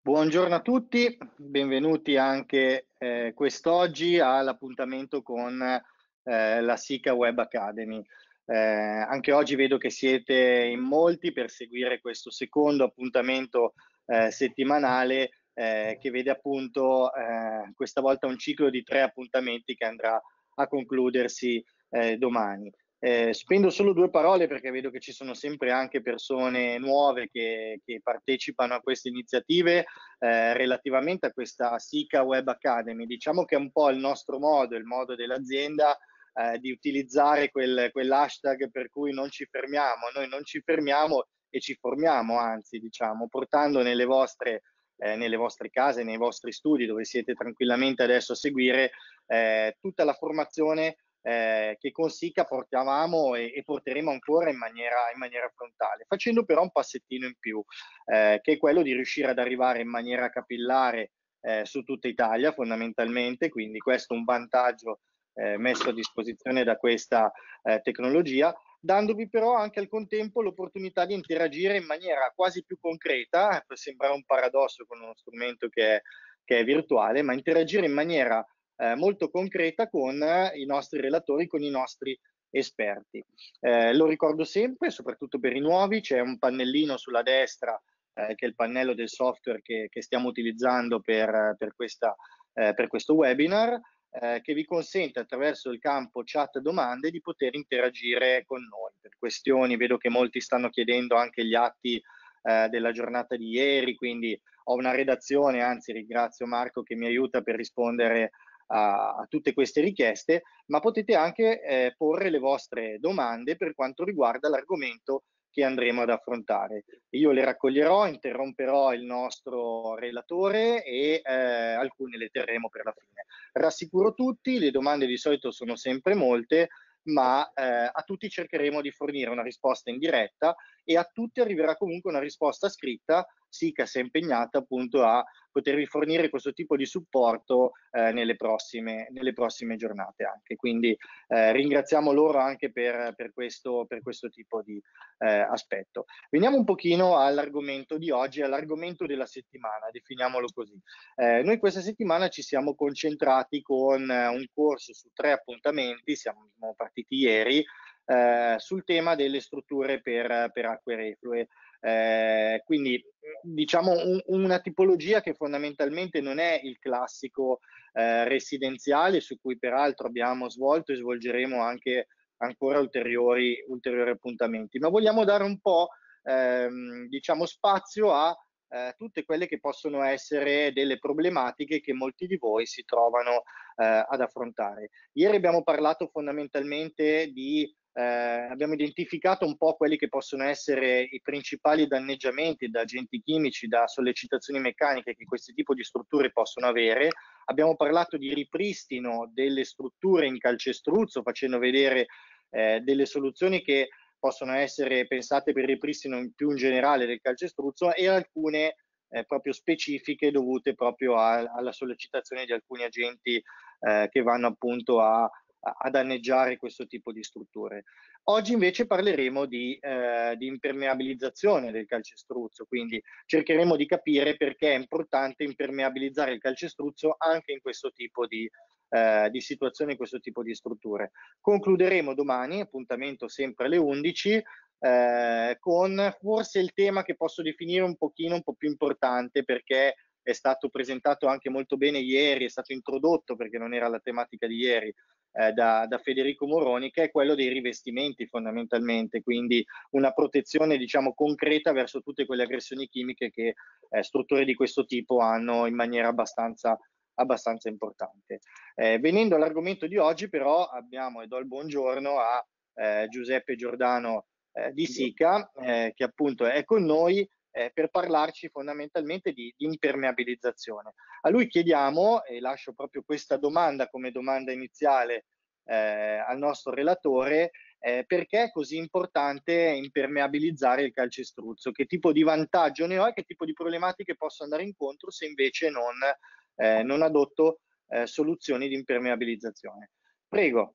Buongiorno a tutti, benvenuti anche quest'oggi all'appuntamento con la SICA Web Academy. Anche oggi vedo che siete in molti per seguire questo secondo appuntamento settimanale che vede appunto questa volta un ciclo di 3 appuntamenti che andrà a concludersi domani. Spendo solo 2 parole perché vedo che ci sono sempre anche persone nuove che partecipano a queste iniziative relativamente a questa SICA Web Academy. Diciamo che è un po' il nostro modo, il modo dell'azienda di utilizzare quell'hashtag per cui non ci fermiamo. Noi non ci fermiamo e ci formiamo, anzi, diciamo, portando nelle vostre case, nei vostri studi, dove siete tranquillamente adesso a seguire tutta la formazione che con SICA portavamo e porteremo ancora in maniera frontale, facendo però un passettino in più, che è quello di riuscire ad arrivare in maniera capillare su tutta Italia fondamentalmente, quindi questo è un vantaggio messo a disposizione da questa tecnologia, dandovi però anche al contempo l'opportunità di interagire in maniera quasi più concreta, può sembrare un paradosso con uno strumento che è virtuale, ma interagire in maniera molto concreta con i nostri relatori, con i nostri esperti. Lo ricordo sempre, soprattutto per i nuovi, c'è un pannellino sulla destra che è il pannello del software che stiamo utilizzando per questo webinar, che vi consente attraverso il campo chat domande di poter interagire con noi per questioni. Vedo che molti stanno chiedendo anche gli atti della giornata di ieri, quindi ho una redazione, anzi ringrazio Marco che mi aiuta per rispondere a tutte queste richieste, ma potete anche porre le vostre domande per quanto riguarda l'argomento che andremo ad affrontare. Io le raccoglierò, interromperò il nostro relatore e alcune le terremo per la fine. Rassicuro tutti, le domande di solito sono sempre molte, ma a tutti cercheremo di fornire una risposta in diretta e a tutti arriverà comunque una risposta scritta. SICA si è impegnata appunto a potervi fornire questo tipo di supporto nelle prossime giornate anche. Quindi ringraziamo loro anche per questo tipo di aspetto. Veniamo un pochino all'argomento di oggi, all'argomento della settimana, definiamolo così. Noi questa settimana ci siamo concentrati con un corso su 3 appuntamenti, siamo partiti ieri, sul tema delle strutture per acque reflue. Quindi diciamo una tipologia che fondamentalmente non è il classico residenziale, su cui peraltro abbiamo svolto e svolgeremo anche ancora ulteriori appuntamenti, ma vogliamo dare un po' diciamo spazio a tutte quelle che possono essere delle problematiche che molti di voi si trovano ad affrontare. Ieri abbiamo parlato fondamentalmente abbiamo identificato un po' quelli che possono essere i principali danneggiamenti da agenti chimici, da sollecitazioni meccaniche che questi tipi di strutture possono avere. Abbiamo parlato di ripristino delle strutture in calcestruzzo, facendo vedere delle soluzioni che possono essere pensate per il ripristino più in generale del calcestruzzo e alcune proprio specifiche dovute proprio alla sollecitazione di alcuni agenti che vanno appunto a danneggiare questo tipo di strutture. Oggi invece parleremo di impermeabilizzazione del calcestruzzo, quindi cercheremo di capire perché è importante impermeabilizzare il calcestruzzo anche in questo tipo di situazioni, in questo tipo di strutture. Concluderemo domani, appuntamento sempre alle 11, con forse il tema che posso definire un po' più importante, perché è stato presentato anche molto bene ieri, è stato introdotto perché non era la tematica di ieri, da Federico Moroni, che è quello dei rivestimenti fondamentalmente, quindi una protezione diciamo concreta verso tutte quelle aggressioni chimiche che strutture di questo tipo hanno in maniera abbastanza importante. Venendo all'argomento di oggi però abbiamo, e do il buongiorno a Giuseppe Giordano di SICA, che appunto è con noi per parlarci fondamentalmente di impermeabilizzazione. A lui chiediamo, e lascio proprio questa domanda come domanda iniziale al nostro relatore, perché è così importante impermeabilizzare il calcestruzzo? Che tipo di vantaggio ne ho e che tipo di problematiche posso andare incontro se invece non adotto soluzioni di impermeabilizzazione? Prego.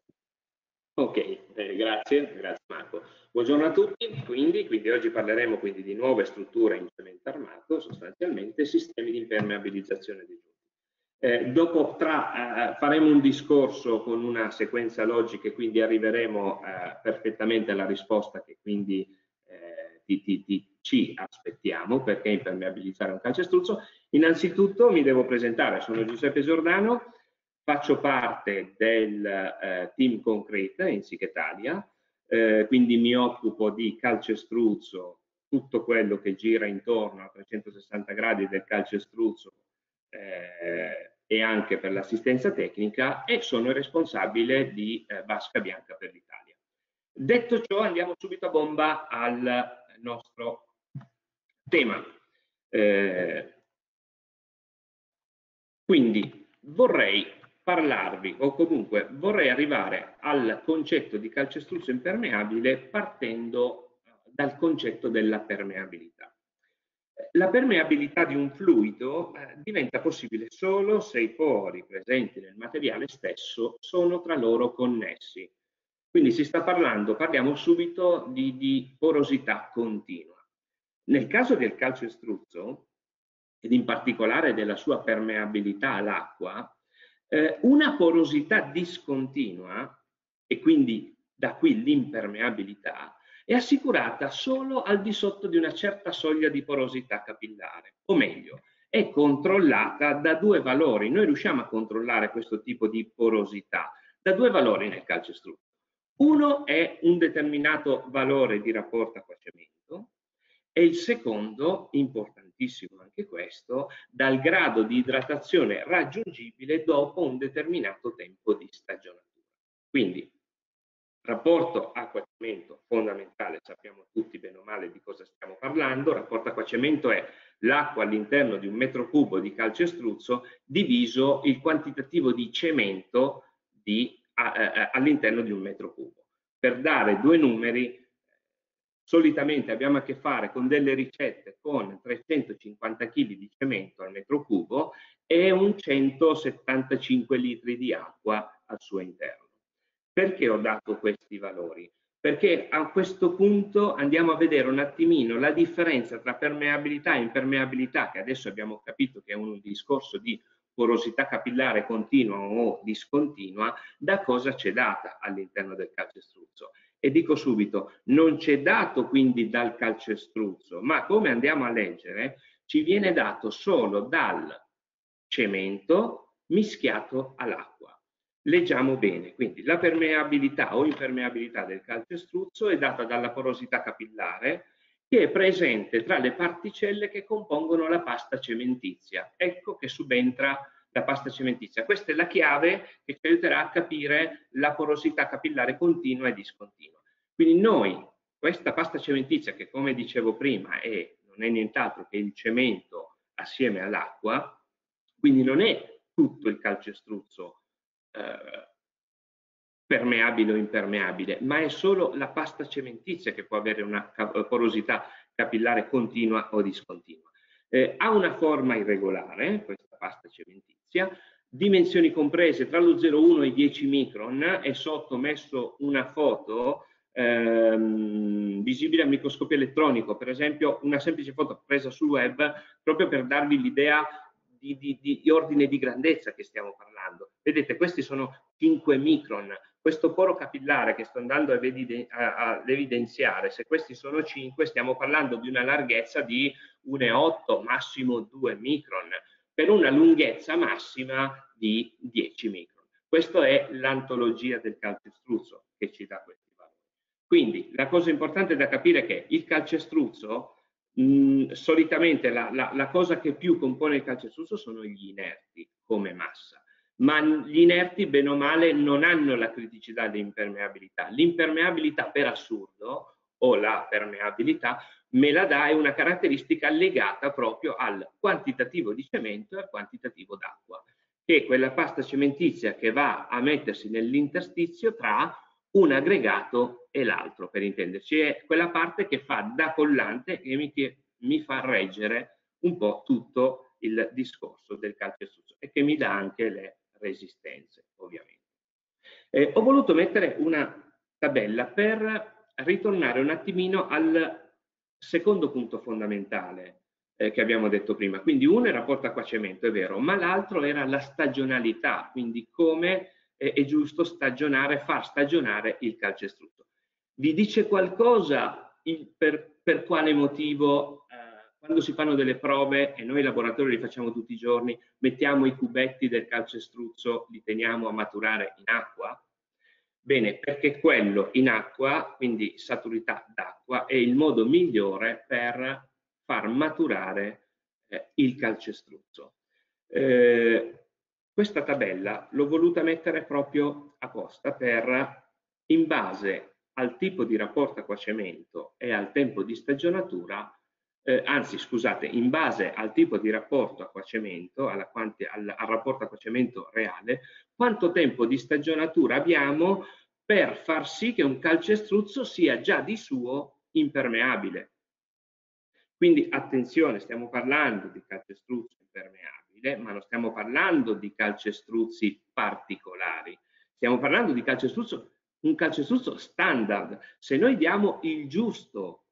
Ok, grazie Marco. Buongiorno a tutti, quindi oggi parleremo quindi di nuove strutture in cemento armato, sostanzialmente sistemi di impermeabilizzazione dei giunti. Faremo un discorso con una sequenza logica e quindi arriveremo perfettamente alla risposta che quindi ci aspettiamo perché impermeabilizzare un calcestruzzo. Innanzitutto mi devo presentare, sono Giuseppe Giordano, faccio parte del team Concrete in SICK Italia, quindi mi occupo di calcestruzzo, tutto quello che gira intorno a 360 gradi del calcestruzzo e anche per l'assistenza tecnica, e sono responsabile di Vasca Bianca per l'Italia. Detto ciò, andiamo subito a bomba al nostro tema. Quindi vorrei parlarvi, o comunque vorrei arrivare al concetto di calcestruzzo impermeabile partendo dal concetto della permeabilità. La permeabilità di un fluido diventa possibile solo se i pori presenti nel materiale stesso sono tra loro connessi. Quindi parliamo subito di porosità continua. Nel caso del calcestruzzo, ed in particolare della sua permeabilità all'acqua, una porosità discontinua, e quindi da qui l'impermeabilità, è assicurata solo al di sotto di una certa soglia di porosità capillare, o meglio, è controllata da due valori. Noi riusciamo a controllare questo tipo di porosità da due valori nel calcestruzzo. Uno è un determinato valore di rapporto acqua-cemento e il secondo, importantissimo anche questo, dal grado di idratazione raggiungibile dopo un determinato tempo di stagionatura. Quindi, rapporto acqua-cemento fondamentale, sappiamo tutti bene o male di cosa stiamo parlando. Rapporto acqua-cemento è l'acqua all'interno di un metro cubo di calcestruzzo diviso il quantitativo di cemento all'interno di un metro cubo. Per dare due numeri, solitamente abbiamo a che fare con delle ricette con 350 kg di cemento al metro cubo e un 175 litri di acqua al suo interno. Perché ho dato questi valori? Perché a questo punto andiamo a vedere un attimino la differenza tra permeabilità e impermeabilità, che adesso abbiamo capito che è un discorso di porosità capillare continua o discontinua, da cosa c'è data all'interno del calcestruzzo. E dico subito, non c'è dato quindi dal calcestruzzo, ma come andiamo a leggere, ci viene dato solo dal cemento mischiato all'acqua. Leggiamo bene, quindi la permeabilità o impermeabilità del calcestruzzo è data dalla porosità capillare che è presente tra le particelle che compongono la pasta cementizia. Ecco che subentra la pasta cementizia. Questa è la chiave che ci aiuterà a capire la porosità capillare continua e discontinua. Quindi noi, questa pasta cementizia, che come dicevo prima non è nient'altro che il cemento assieme all'acqua, quindi non è tutto il calcestruzzo permeabile o impermeabile, ma è solo la pasta cementizia che può avere una porosità capillare continua o discontinua. Ha una forma irregolare, questa pasta cementizia, dimensioni comprese tra lo 0,1 e i 10 micron, e sotto ho messo una foto visibile al microscopio elettronico, per esempio una semplice foto presa sul web, proprio per darvi l'idea di ordine di grandezza che stiamo parlando. Vedete, questi sono 5 micron. Questo poro capillare che sto andando ad evidenziare, se questi sono 5, stiamo parlando di una larghezza di 1,8, massimo 2 micron, per una lunghezza massima di 10 micron. Questa è l'antologia del calcestruzzo che ci dà questi valori. Quindi la cosa importante da capire è che il calcestruzzo, solitamente la cosa che più compone il calcestruzzo sono gli inerti come massa, ma gli inerti bene o male non hanno la criticità di impermeabilità. L'impermeabilità per assurdo, o la permeabilità, me la dà, è una caratteristica legata proprio al quantitativo di cemento e al quantitativo d'acqua, che è quella pasta cementizia che va a mettersi nell'interstizio tra un aggregato e l'altro, per intenderci, è quella parte che fa da collante e mi fa reggere un po' tutto il discorso del calcestruzzo e che mi dà anche le resistenze, ovviamente. Ho voluto mettere una tabella per ritornare un attimino al secondo punto fondamentale che abbiamo detto prima. Quindi uno è il rapporto acqua-cemento, è vero, ma l'altro era la stagionalità, quindi come è giusto stagionare, far stagionare il calcestruzzo. Vi dice qualcosa per quale motivo quando si fanno delle prove, e noi in laboratorio li facciamo tutti i giorni, mettiamo i cubetti del calcestruzzo, li teniamo a maturare in acqua? Bene, perché quello in acqua, quindi saturità d'acqua, è il modo migliore per far maturare il calcestruzzo. Questa tabella l'ho voluta mettere proprio apposta per, in base al tipo di rapporto acqua-cemento e al tempo di stagionatura, anzi scusate, in base al tipo di rapporto acqua-cemento, al rapporto acqua-cemento reale, quanto tempo di stagionatura abbiamo per far sì che un calcestruzzo sia già di suo impermeabile. Quindi attenzione, stiamo parlando di calcestruzzo impermeabile, ma non stiamo parlando di calcestruzzi particolari. Stiamo parlando di un calcestruzzo standard. Se noi diamo il giusto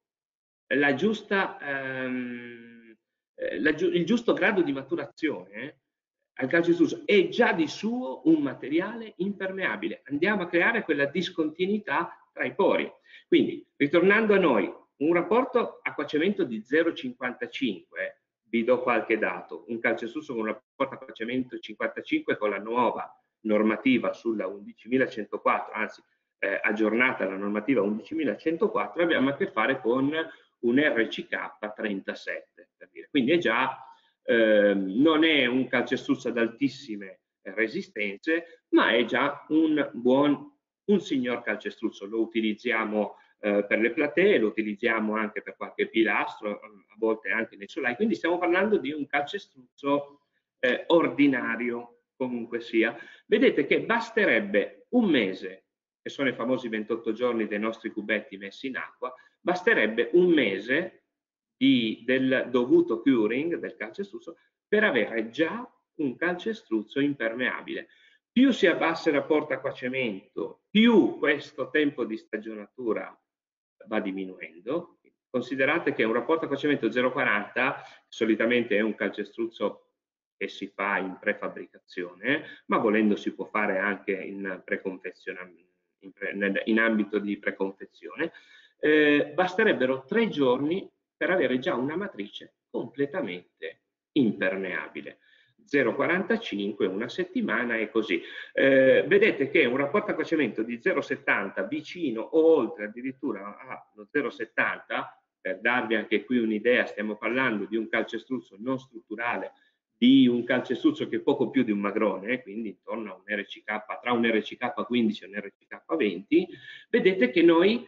grado di maturazione al calcestruzzo, è già di suo un materiale impermeabile. Andiamo a creare quella discontinuità tra i pori. Quindi, ritornando a noi, un rapporto acqua-cemento di 0,55, vi do qualche dato, un calcestruzzo con un rapporto acqua-cemento 55 con la nuova normativa sulla 11.104, anzi aggiornata la normativa 11.104, abbiamo a che fare con un RCK 37, per dire. Quindi è già, non è un calcestruzzo ad altissime resistenze, ma è già un signor calcestruzzo. Lo utilizziamo per le platee, lo utilizziamo anche per qualche pilastro, a volte anche nei solai, quindi stiamo parlando di un calcestruzzo ordinario, comunque sia. Vedete che basterebbe un mese, che sono i famosi 28 giorni dei nostri cubetti messi in acqua, basterebbe un mese del dovuto curing del calcestruzzo per avere già un calcestruzzo impermeabile. Più si abbassa il rapporto acqua-cemento, più questo tempo di stagionatura va diminuendo. Considerate che un rapporto acqua-cemento 0,40 solitamente è un calcestruzzo che si fa in prefabbricazione, ma volendo si può fare anche in preconfezionamento, in ambito di preconfezione. Basterebbero 3 giorni per avere già una matrice completamente impermeabile. 0,45, una settimana e così. Vedete che un rapporto acqua-cemento di 0,70 vicino o oltre addirittura allo 0,70, per darvi anche qui un'idea, stiamo parlando di un calcestruzzo non strutturale, di un calcestruzzo che è poco più di un magrone, quindi intorno a un RCK, tra un RCK 15 e un RCK 20, vedete che noi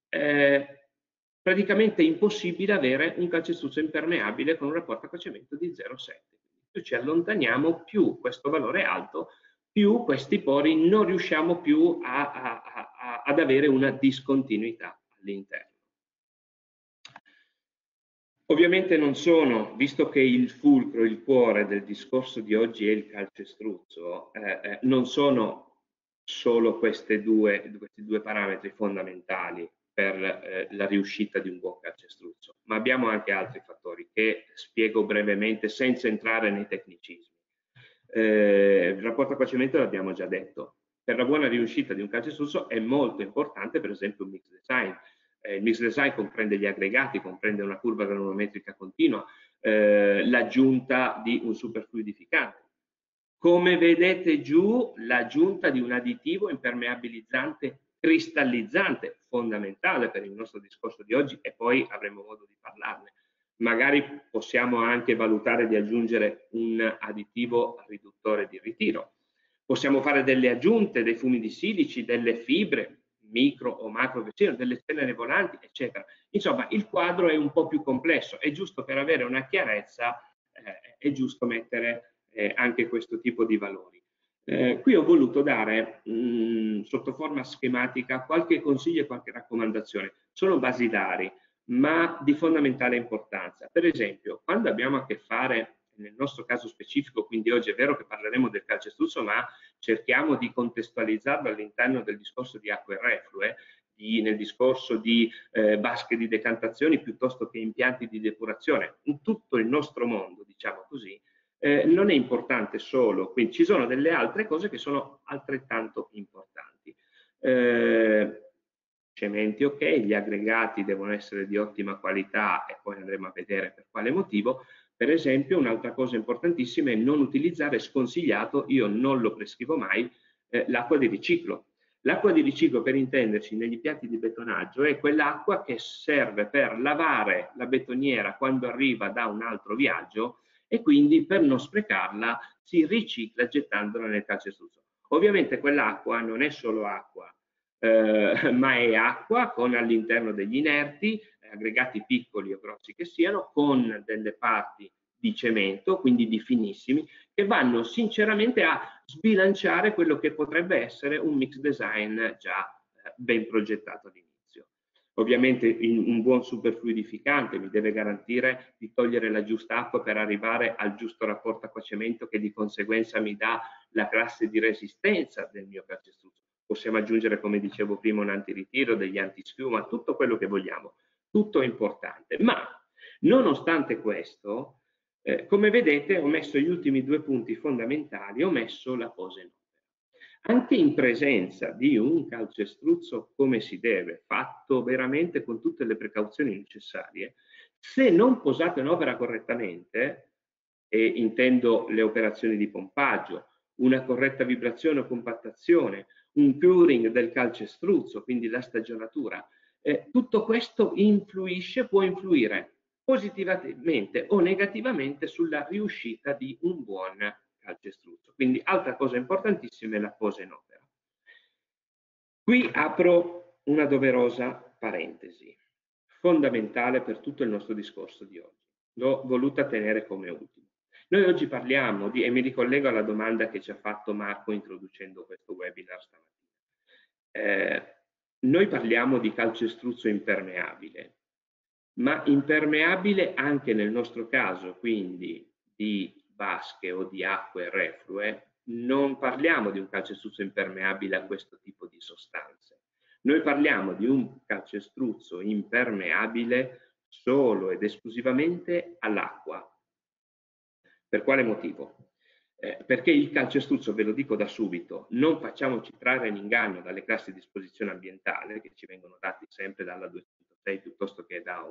praticamente è impossibile avere un calcestruzzo impermeabile con un rapporto acqua-cemento di 0,7. Più ci allontaniamo, più questo valore è alto, più questi pori non riusciamo più ad avere una discontinuità all'interno. Ovviamente non sono, visto che il fulcro, il cuore del discorso di oggi è il calcestruzzo, non sono solo questi due parametri fondamentali per la riuscita di un buon calcestruzzo, ma abbiamo anche altri fattori che spiego brevemente senza entrare nei tecnicismi. Il rapporto acqua-cemento l'abbiamo già detto. Per la buona riuscita di un calcestruzzo è molto importante, per esempio, un mix design. Il mix design comprende gli aggregati, comprende una curva granulometrica continua, l'aggiunta di un superfluidificante. Come vedete giù, l'aggiunta di un additivo impermeabilizzante cristallizzante, fondamentale per il nostro discorso di oggi, e poi avremo modo di parlarne. Magari possiamo anche valutare di aggiungere un additivo riduttore di ritiro. Possiamo fare delle aggiunte, dei fumi silici, delle fibre, micro o macro che siano, delle ceneri volanti, eccetera. Insomma, il quadro è un po' più complesso, è giusto per avere una chiarezza, è giusto mettere anche questo tipo di valori. Qui ho voluto dare sotto forma schematica qualche consiglio e qualche raccomandazione. Sono basilari, ma di fondamentale importanza. Per esempio, quando abbiamo a che fare, nel nostro caso specifico, quindi oggi è vero che parleremo del calcestruzzo, ma cerchiamo di contestualizzarlo all'interno del discorso di acque reflue, nel discorso di vasche di decantazione piuttosto che impianti di depurazione, in tutto il nostro mondo, diciamo così, non è importante solo, quindi ci sono delle altre cose che sono altrettanto importanti. Cementi ok, gli aggregati devono essere di ottima qualità e poi andremo a vedere per quale motivo. Per esempio, un'altra cosa importantissima è non utilizzare sconsigliato, io non lo prescrivo mai, l'acqua di riciclo. L'acqua di riciclo, per intenderci, negli impianti di betonaggio è quell'acqua che serve per lavare la betoniera quando arriva da un altro viaggio e quindi per non sprecarla si ricicla gettandola nel calcestruzzo. Ovviamente quell'acqua non è solo acqua, ma è acqua con all'interno degli inerti, aggregati piccoli o grossi che siano, con delle parti di cemento, quindi di finissimi, che vanno sinceramente a sbilanciare quello che potrebbe essere un mix design già ben progettato all'inizio. Ovviamente un buon superfluidificante mi deve garantire di togliere la giusta acqua per arrivare al giusto rapporto acqua-cemento che di conseguenza mi dà la classe di resistenza del mio calcestruzzo. Possiamo aggiungere, come dicevo prima, un antiritiro, degli antischiuma, tutto quello che vogliamo, tutto è importante. Ma nonostante questo, come vedete ho messo gli ultimi due punti fondamentali, ho messo la posa in opera. Anche in presenza di un calcestruzzo come si deve, fatto veramente con tutte le precauzioni necessarie, se non posato in opera correttamente, e intendo le operazioni di pompaggio, una corretta vibrazione o compattazione, un curing del calcestruzzo, quindi la stagionatura, tutto questo influisce, può influire positivamente o negativamente sulla riuscita di un buon calcestruzzo. Quindi altra cosa importantissima è la posa in opera. Qui apro una doverosa parentesi, fondamentale per tutto il nostro discorso di oggi. L'ho voluta tenere come ultimo. Noi oggi parliamo di, e mi ricollego alla domanda che ci ha fatto Marco introducendo questo webinar stamattina. Noi parliamo di calcestruzzo impermeabile, ma impermeabile anche nel nostro caso, quindi di vasche o di acque reflue, non parliamo di un calcestruzzo impermeabile a questo tipo di sostanze. Noi parliamo di un calcestruzzo impermeabile solo ed esclusivamente all'acqua. Per quale motivo? Perché il calcestruzzo, ve lo dico da subito, non facciamoci trarre in inganno dalle classi di esposizione ambientale che ci vengono dati sempre dalla 206 piuttosto che dalla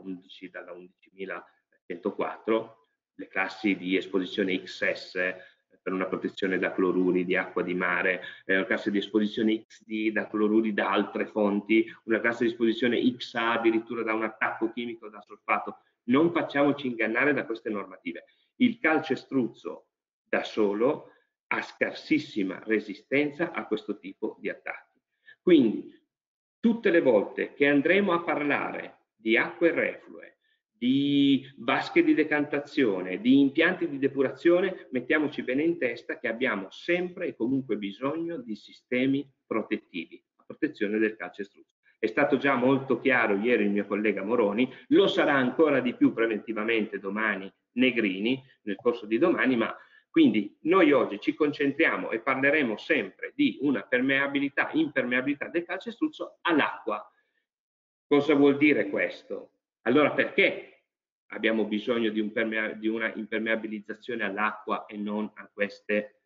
11.104, le classi di esposizione XS per una protezione da cloruri di acqua di mare, una classe di esposizione XD da cloruri da altre fonti, una classe di esposizione XA addirittura da un attacco chimico da solfato. Non facciamoci ingannare da queste normative. Il calcestruzzo da solo ha scarsissima resistenza a questo tipo di attacchi. Quindi tutte le volte che andremo a parlare di acque reflue, di vasche di decantazione, di impianti di depurazione, mettiamoci bene in testa che abbiamo sempre e comunque bisogno di sistemi protettivi, a protezione del calcestruzzo. È stato già molto chiaro ieri il mio collega Moroni, lo sarà ancora di più preventivamente domani Negrini, nel corso di domani, ma quindi noi oggi ci concentriamo e parleremo sempre di una permeabilità, impermeabilità del calcestruzzo all'acqua. Cosa vuol dire questo? Allora perché abbiamo bisogno di una impermeabilizzazione all'acqua e non a queste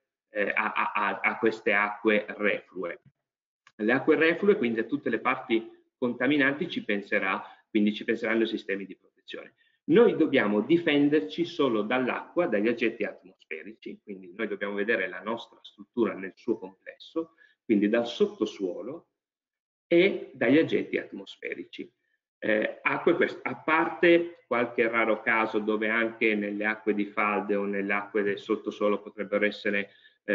acque reflue? Le acque reflue, quindi a tutte le parti contaminanti quindi ci penseranno i sistemi di protezione. Noi dobbiamo difenderci solo dall'acqua, dagli agenti atmosferici, quindi noi dobbiamo vedere la nostra struttura nel suo complesso, quindi dal sottosuolo e dagli agenti atmosferici. A parte qualche raro caso dove anche nelle acque di falde o nelle acque del sottosuolo potrebbero essere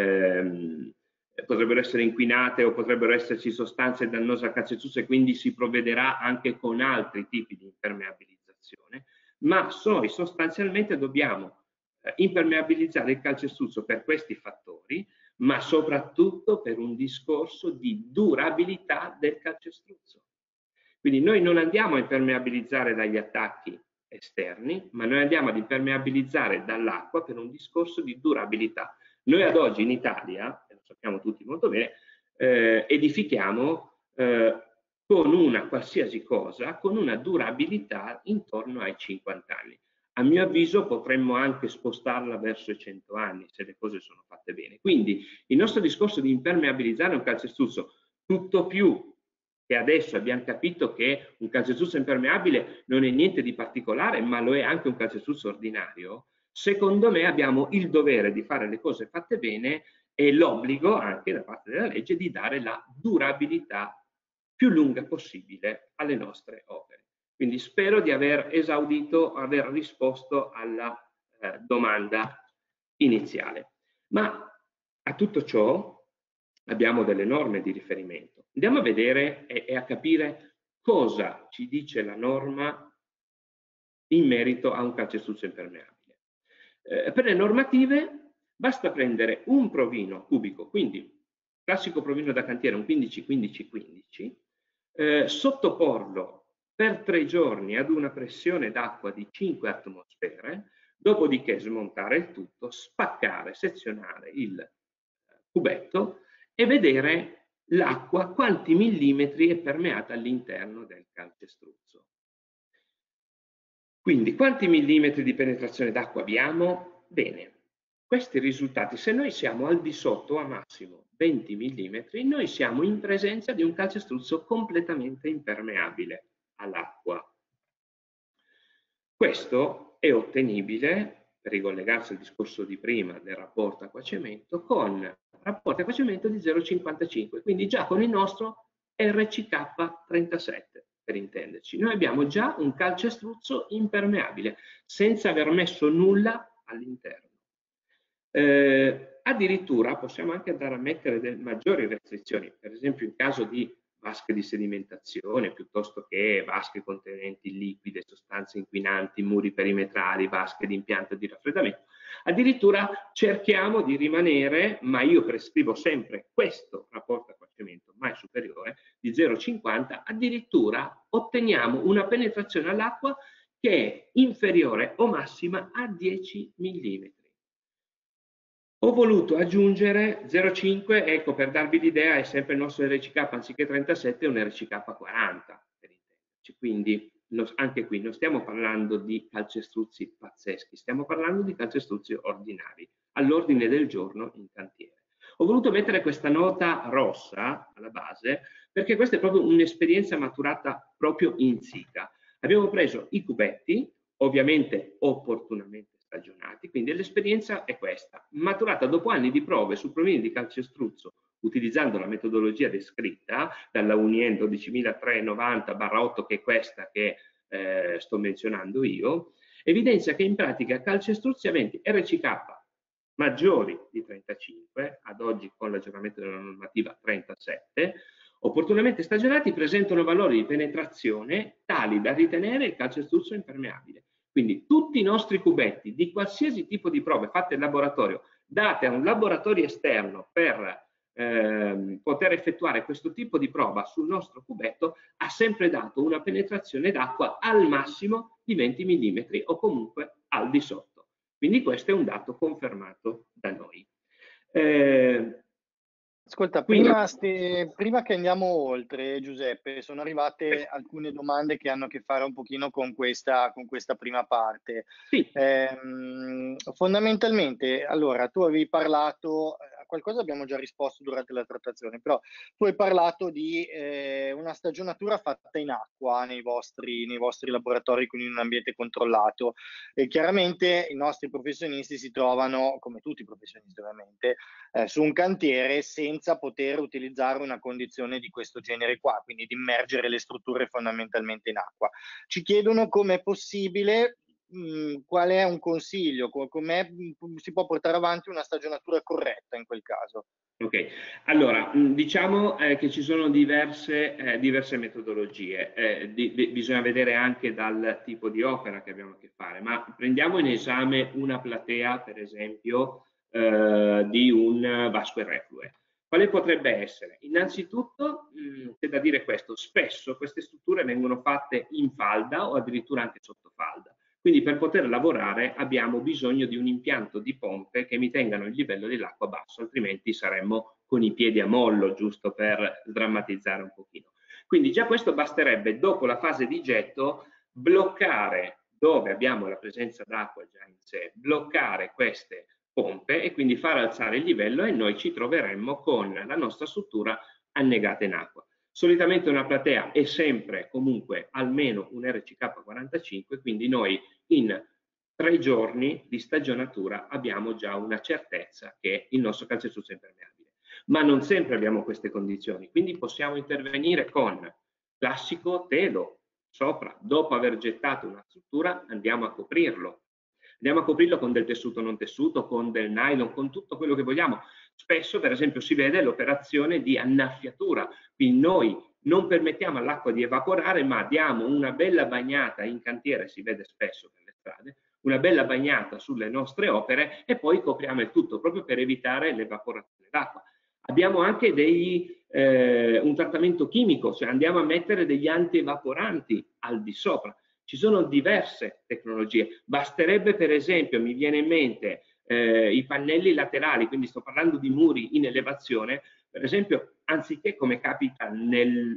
inquinate o potrebbero esserci sostanze dannose al calcestruzzo e quindi si provvederà anche con altri tipi di impermeabilizzazione, ma sostanzialmente dobbiamo impermeabilizzare il calcestruzzo per questi fattori, ma soprattutto per un discorso di durabilità del calcestruzzo. Quindi noi non andiamo a impermeabilizzare dagli attacchi esterni, ma noi andiamo ad impermeabilizzare dall'acqua per un discorso di durabilità. Noi ad oggi in Italia, e lo sappiamo tutti molto bene, edifichiamo con una qualsiasi cosa, con una durabilità intorno ai 50 anni. A mio avviso potremmo anche spostarla verso i 100 anni se le cose sono fatte bene. Quindi il nostro discorso di impermeabilizzare un calcestruzzo, tutto più che adesso abbiamo capito che un calcestruzzo impermeabile non è niente di particolare, ma lo è anche un calcestruzzo ordinario, secondo me abbiamo il dovere di fare le cose fatte bene e l'obbligo anche da parte della legge di dare la durabilità più lunga possibile alle nostre opere. Quindi spero di aver esaudito, aver risposto alla domanda iniziale. Ma a tutto ciò abbiamo delle norme di riferimento. Andiamo a vedere e a capire cosa ci dice la norma in merito a un calcestruzzo impermeabile. Per le normative basta prendere un provino cubico, quindi classico provino da cantiere, un 15-15-15, sottoporlo per 3 giorni ad una pressione d'acqua di 5 atmosfere, dopodiché smontare il tutto, spaccare, sezionare il cubetto e vedere l'acqua quanti millimetri è permeata all'interno del calcestruzzo. Quindi quanti millimetri di penetrazione d'acqua abbiamo? Bene, questi risultati, se noi siamo al di sotto a massimo 20 millimetri, noi siamo in presenza di un calcestruzzo completamente impermeabile all'acqua. Questo è ottenibile, per ricollegarsi al discorso di prima del rapporto acqua-cemento, con rapporto acqua-cemento di 0,55, quindi già con il nostro RCK37, per intenderci. Noi abbiamo già un calcestruzzo impermeabile, senza aver messo nulla all'interno. Addirittura possiamo anche andare a mettere delle maggiori restrizioni, per esempio in caso di vasche di sedimentazione, piuttosto che vasche contenenti liquide, sostanze inquinanti, muri perimetrali, vasche di impianto di raffreddamento. Addirittura cerchiamo di rimanere, ma io prescrivo sempre questo rapporto acqua-cemento, mai superiore, di 0,50, addirittura otteniamo una penetrazione all'acqua che è inferiore o massima a 10 mm. Ho voluto aggiungere 0,5, ecco, per darvi l'idea, è sempre il nostro RCK, anziché 37 è un RCK 40, per intenderci. Quindi anche qui non stiamo parlando di calcestruzzi pazzeschi, stiamo parlando di calcestruzzi ordinari, all'ordine del giorno in cantiere. Ho voluto mettere questa nota rossa alla base, perché questa è proprio un'esperienza maturata proprio in SICA. Abbiamo preso i cubetti, ovviamente opportunamente stagionati, quindi l'esperienza è questa, maturata dopo anni di prove su provini di calcestruzzo utilizzando la metodologia descritta dalla UNIEN 12390/8, che è questa che sto menzionando io, evidenzia che in pratica calcestruzzi aventi RCK maggiori di 35, ad oggi con l'aggiornamento della normativa 37, opportunamente stagionati, presentano valori di penetrazione tali da ritenere il calcestruzzo impermeabile. Quindi tutti i nostri cubetti di qualsiasi tipo di prove fatte in laboratorio, date a un laboratorio esterno per poter effettuare questo tipo di prova sul nostro cubetto, ha sempre dato una penetrazione d'acqua al massimo di 20 mm o comunque al di sotto. Quindi questo è un dato confermato da noi. Ascolta, prima che andiamo oltre, Giuseppe, sono arrivate alcune domande che hanno a che fare un pochino con questa prima parte. Sì. Fondamentalmente, allora, tu avevi parlato, a qualcosa abbiamo già risposto durante la trattazione, però tu hai parlato di una stagionatura fatta in acqua nei vostri laboratori, quindi in un ambiente controllato. E chiaramente i nostri professionisti si trovano, come tutti i professionisti ovviamente, su un cantiere senza poter utilizzare una condizione di questo genere qua, quindi di immergere le strutture fondamentalmente in acqua. Ci chiedono come è possibile, qual è un consiglio, come si può portare avanti una stagionatura corretta in quel caso. Ok, allora diciamo che ci sono diverse metodologie, bisogna vedere anche dal tipo di opera che abbiamo a che fare, ma prendiamo in esame una platea, per esempio, di un vasco e reflue. Quale potrebbe essere? Innanzitutto c'è da dire questo: spesso queste strutture vengono fatte in falda o addirittura anche sotto falda. Quindi per poter lavorare abbiamo bisogno di un impianto di pompe che mi tengano il livello dell'acqua basso, altrimenti saremmo con i piedi a mollo, giusto per sdrammatizzare un pochino. Quindi già questo basterebbe, dopo la fase di getto, bloccare, dove abbiamo la presenza d'acqua già in sé, bloccare queste pompe e quindi far alzare il livello, e noi ci troveremmo con la nostra struttura annegata in acqua. Solitamente una platea è sempre comunque almeno un RCK45, quindi noi in 3 giorni di stagionatura abbiamo già una certezza che il nostro calcestruzzo è impermeabile. Ma non sempre abbiamo queste condizioni, quindi possiamo intervenire con classico telo sopra. Dopo aver gettato una struttura andiamo a coprirlo. Andiamo a coprirlo con del tessuto non tessuto, con del nylon, con tutto quello che vogliamo. Spesso, per esempio, si vede l'operazione di annaffiatura, quindi noi non permettiamo all'acqua di evaporare, ma diamo una bella bagnata in cantiere, si vede spesso per le strade, una bella bagnata sulle nostre opere e poi copriamo il tutto proprio per evitare l'evaporazione d'acqua. Abbiamo anche un trattamento chimico, cioè andiamo a mettere degli antievaporanti al di sopra. Ci sono diverse tecnologie, basterebbe per esempio, mi viene in mente i pannelli laterali, quindi sto parlando di muri in elevazione, per esempio anziché come capita nel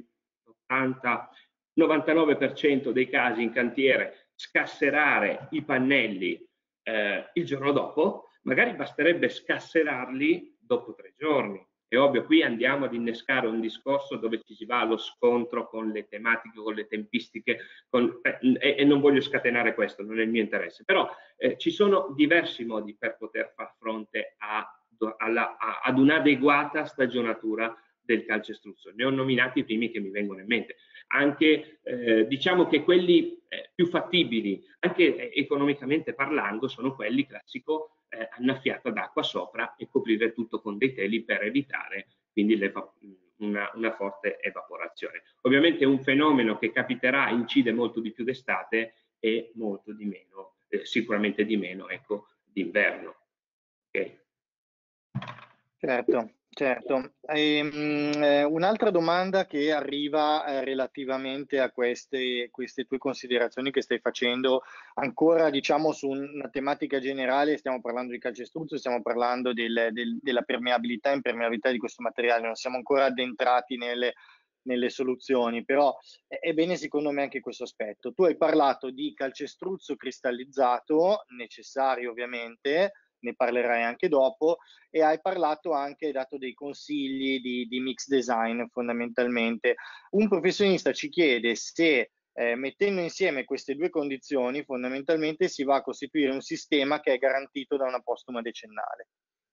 99% dei casi in cantiere scasserare i pannelli il giorno dopo, magari basterebbe scasserarli dopo 3 giorni. È ovvio, qui andiamo ad innescare un discorso dove ci si va allo scontro con le tematiche, con le tempistiche, e non voglio scatenare questo, non è il mio interesse, però ci sono diversi modi per poter far fronte ad un'adeguata stagionatura del calcestruzzo. Ne ho nominati i primi che mi vengono in mente. Anche diciamo che quelli più fattibili, anche economicamente parlando, sono quelli classico annaffiata d'acqua sopra e coprire tutto con dei teli per evitare quindi una forte evaporazione. Ovviamente è un fenomeno che capiterà, incide molto di più d'estate e molto di meno, sicuramente di meno, ecco, d'inverno. Okay. Certo, certo. Un'altra domanda che arriva relativamente a queste tue considerazioni che stai facendo, ancora diciamo su una tematica generale, stiamo parlando di calcestruzzo, stiamo parlando della permeabilità e impermeabilità di questo materiale, non siamo ancora addentrati nelle soluzioni, però è bene secondo me anche questo aspetto. Tu hai parlato di calcestruzzo cristallizzato, necessario ovviamente, ne parlerai anche dopo, e hai parlato anche, hai dato dei consigli di mix design fondamentalmente. Un professionista ci chiede se mettendo insieme queste due condizioni fondamentalmente si va a costituire un sistema che è garantito da una postuma decennale.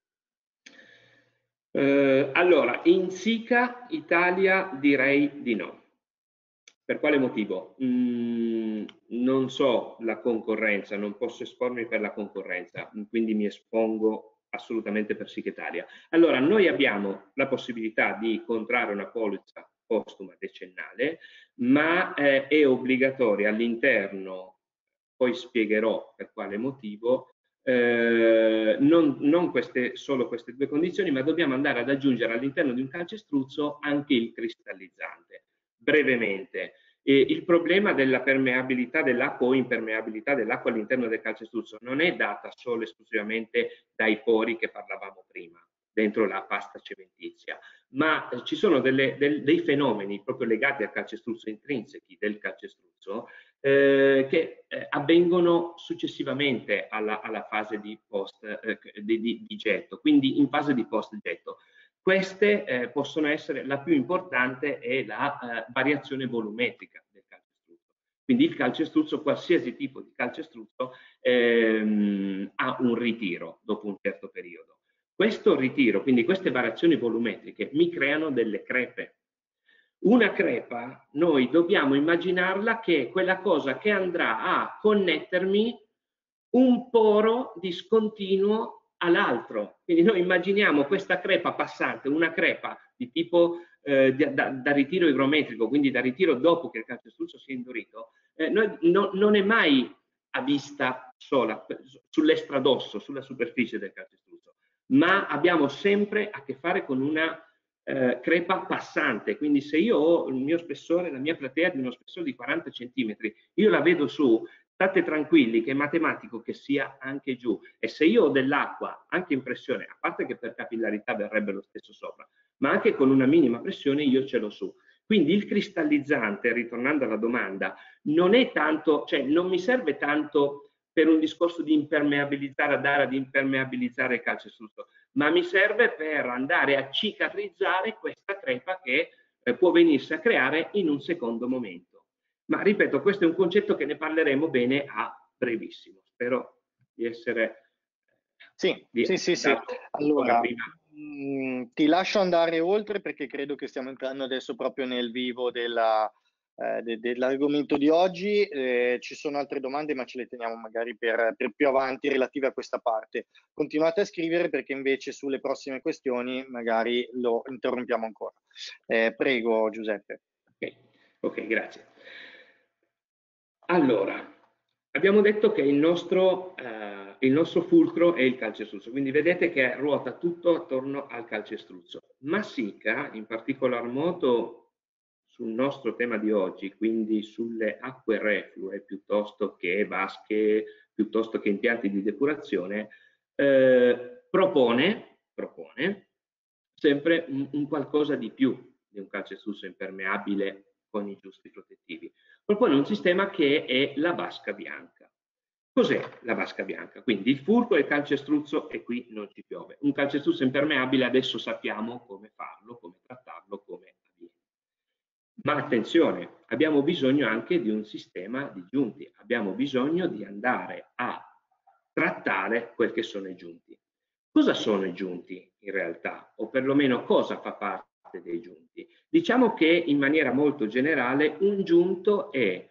Allora, in SICA Italia direi di no. Per quale motivo? Non so la concorrenza, non posso espormi per la concorrenza, quindi mi espongo assolutamente per SICA Italia. Allora, noi abbiamo la possibilità di contrarre una polizza postuma decennale, ma è obbligatoria all'interno, poi spiegherò per quale motivo, non solo queste due condizioni, ma dobbiamo andare ad aggiungere all'interno di un calcestruzzo anche il cristallizzante. Brevemente, il problema della permeabilità dell'acqua o impermeabilità dell'acqua all'interno del calcestruzzo non è data solo e esclusivamente dai pori che parlavamo prima, dentro la pasta cementizia, ma ci sono dei fenomeni proprio legati al calcestruzzo, intrinseci del calcestruzzo, che avvengono successivamente alla fase di getto, quindi in fase di post getto. Queste possono essere, la più importante è la variazione volumetrica del calcestruzzo. Quindi il calcestruzzo, qualsiasi tipo di calcestruzzo, ha un ritiro dopo un certo periodo. Questo ritiro, quindi queste variazioni volumetriche, mi creano delle crepe. Una crepa, noi dobbiamo immaginarla che è quella cosa che andrà a connettermi un poro discontinuo all'altro. Quindi noi immaginiamo questa crepa passante, una crepa di tipo da ritiro igrometrico, quindi da ritiro dopo che il calcestruzzo si è indurito, non è mai a vista sola, sull'estradosso, sulla superficie del calcestruzzo, ma abbiamo sempre a che fare con una crepa passante. Quindi se io ho il mio spessore, la mia platea di uno spessore di 40 cm, io la vedo su, state tranquilli che è matematico che sia anche giù, e se io ho dell'acqua anche in pressione, a parte che per capillarità verrebbe lo stesso sopra, ma anche con una minima pressione io ce l'ho su. Quindi il cristallizzante, ritornando alla domanda, non è tanto, cioè non mi serve tanto per un discorso di impermeabilizzare, andare ad impermeabilizzare il calcestruzzo, ma mi serve per andare a cicatrizzare questa crepa che può venirsi a creare in un secondo momento. Ma ripeto, questo è un concetto che ne parleremo bene a brevissimo. Spero di essere Sì. Allora, prima. ti lascio andare oltre perché credo che stiamo entrando adesso proprio nel vivo dell'argomento di oggi. Ci sono altre domande, ma ce le teniamo magari per più avanti relative a questa parte. Continuate a scrivere perché invece sulle prossime questioni magari lo interrompiamo ancora. Prego, Giuseppe. Ok, grazie. Allora, abbiamo detto che il nostro fulcro è il calcestruzzo, quindi vedete che ruota tutto attorno al calcestruzzo. Ma Sika, in particolar modo sul nostro tema di oggi, quindi sulle acque reflue piuttosto che vasche, piuttosto che impianti di depurazione, propone sempre un qualcosa di più di un calcestruzzo impermeabile con i giusti protettivi. Propone un sistema che è la vasca bianca. Cos'è la vasca bianca? Quindi il fulcro e il calcestruzzo e qui non ci piove. Un calcestruzzo impermeabile adesso sappiamo come farlo, come trattarlo, come avviene. Ma attenzione, abbiamo bisogno anche di un sistema di giunti, abbiamo bisogno di andare a trattare quel che sono i giunti. Cosa sono i giunti in realtà? O perlomeno cosa fa parte dei giunti? Diciamo che in maniera molto generale un giunto è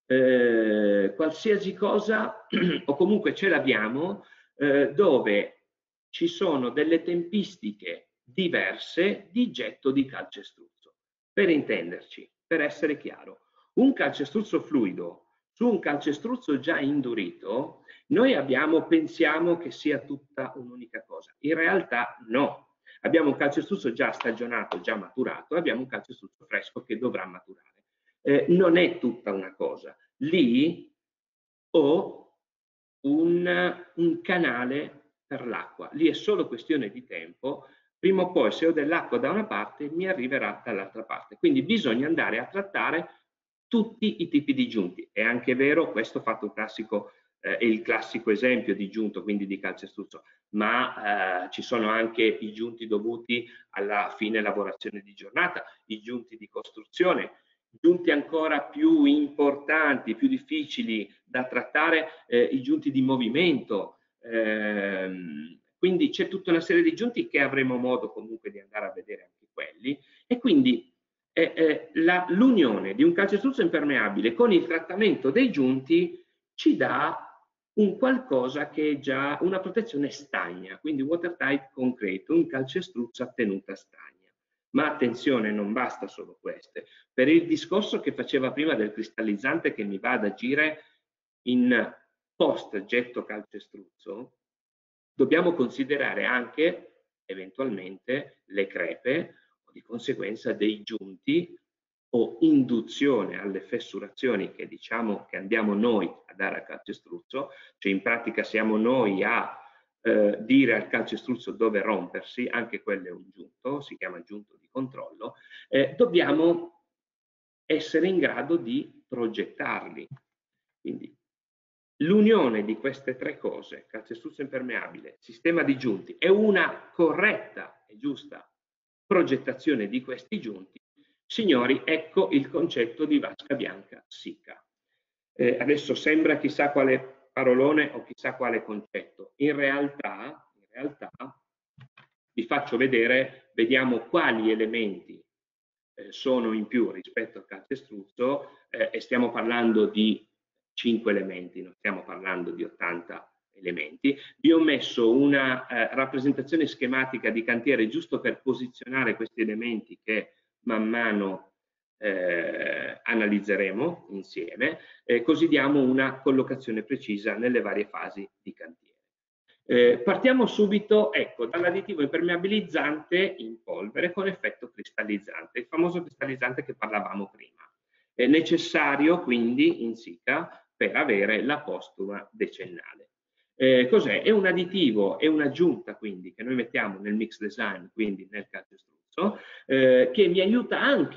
qualsiasi cosa, o comunque ce l'abbiamo, dove ci sono delle tempistiche diverse di getto di calcestruzzo. Per intenderci, per essere chiaro, un calcestruzzo fluido su un calcestruzzo già indurito, noi pensiamo che sia tutta un'unica cosa. In realtà no. Abbiamo un calcestruzzo già stagionato, già maturato, abbiamo un calcestruzzo fresco che dovrà maturare. Non è tutta una cosa. Lì ho un canale per l'acqua. Lì è solo questione di tempo. Prima o poi, se ho dell'acqua da una parte, mi arriverà dall'altra parte. Quindi bisogna andare a trattare tutti i tipi di giunti. È anche vero, questo fatto è il classico esempio di giunto, quindi di calcestruzzo, ma ci sono anche i giunti dovuti alla fine lavorazione di giornata, i giunti di costruzione, giunti ancora più importanti, più difficili da trattare, i giunti di movimento. Quindi c'è tutta una serie di giunti che avremo modo comunque di andare a vedere anche quelli, e quindi l'unione di un calcestruzzo impermeabile con il trattamento dei giunti ci dà un qualcosa che è già una protezione stagna, quindi watertight concreto, un calcestruzzo a tenuta stagna. Ma attenzione, non basta solo queste. Per il discorso che faceva prima del cristallizzante che mi va ad agire in post getto calcestruzzo, dobbiamo considerare anche eventualmente le crepe o di conseguenza dei giunti o induzione alle fessurazioni che diciamo che andiamo noi a dare al calcestruzzo, cioè in pratica siamo noi a dire al calcestruzzo dove rompersi, anche quello è un giunto, si chiama giunto di controllo, dobbiamo essere in grado di progettarli. Quindi l'unione di queste tre cose, calcestruzzo impermeabile, sistema di giunti e una corretta e giusta progettazione di questi giunti, signori, ecco il concetto di vasca bianca Sika. Adesso sembra chissà quale parolone o chissà quale concetto. In realtà vi faccio vedere, vediamo quali elementi sono in più rispetto al calcestruzzo, e stiamo parlando di 5 elementi, non stiamo parlando di 80 elementi. Vi ho messo una rappresentazione schematica di cantiere giusto per posizionare questi elementi che man mano analizzeremo insieme, così diamo una collocazione precisa nelle varie fasi di cantiere. Partiamo subito, ecco, dall'additivo impermeabilizzante in polvere con effetto cristallizzante, il famoso cristallizzante che parlavamo prima. È necessario quindi in Sika per avere la postuma decennale. Cos'è? È un additivo, è un'aggiunta quindi che noi mettiamo nel mix design, quindi nel calcestruzzo, che mi aiuta anche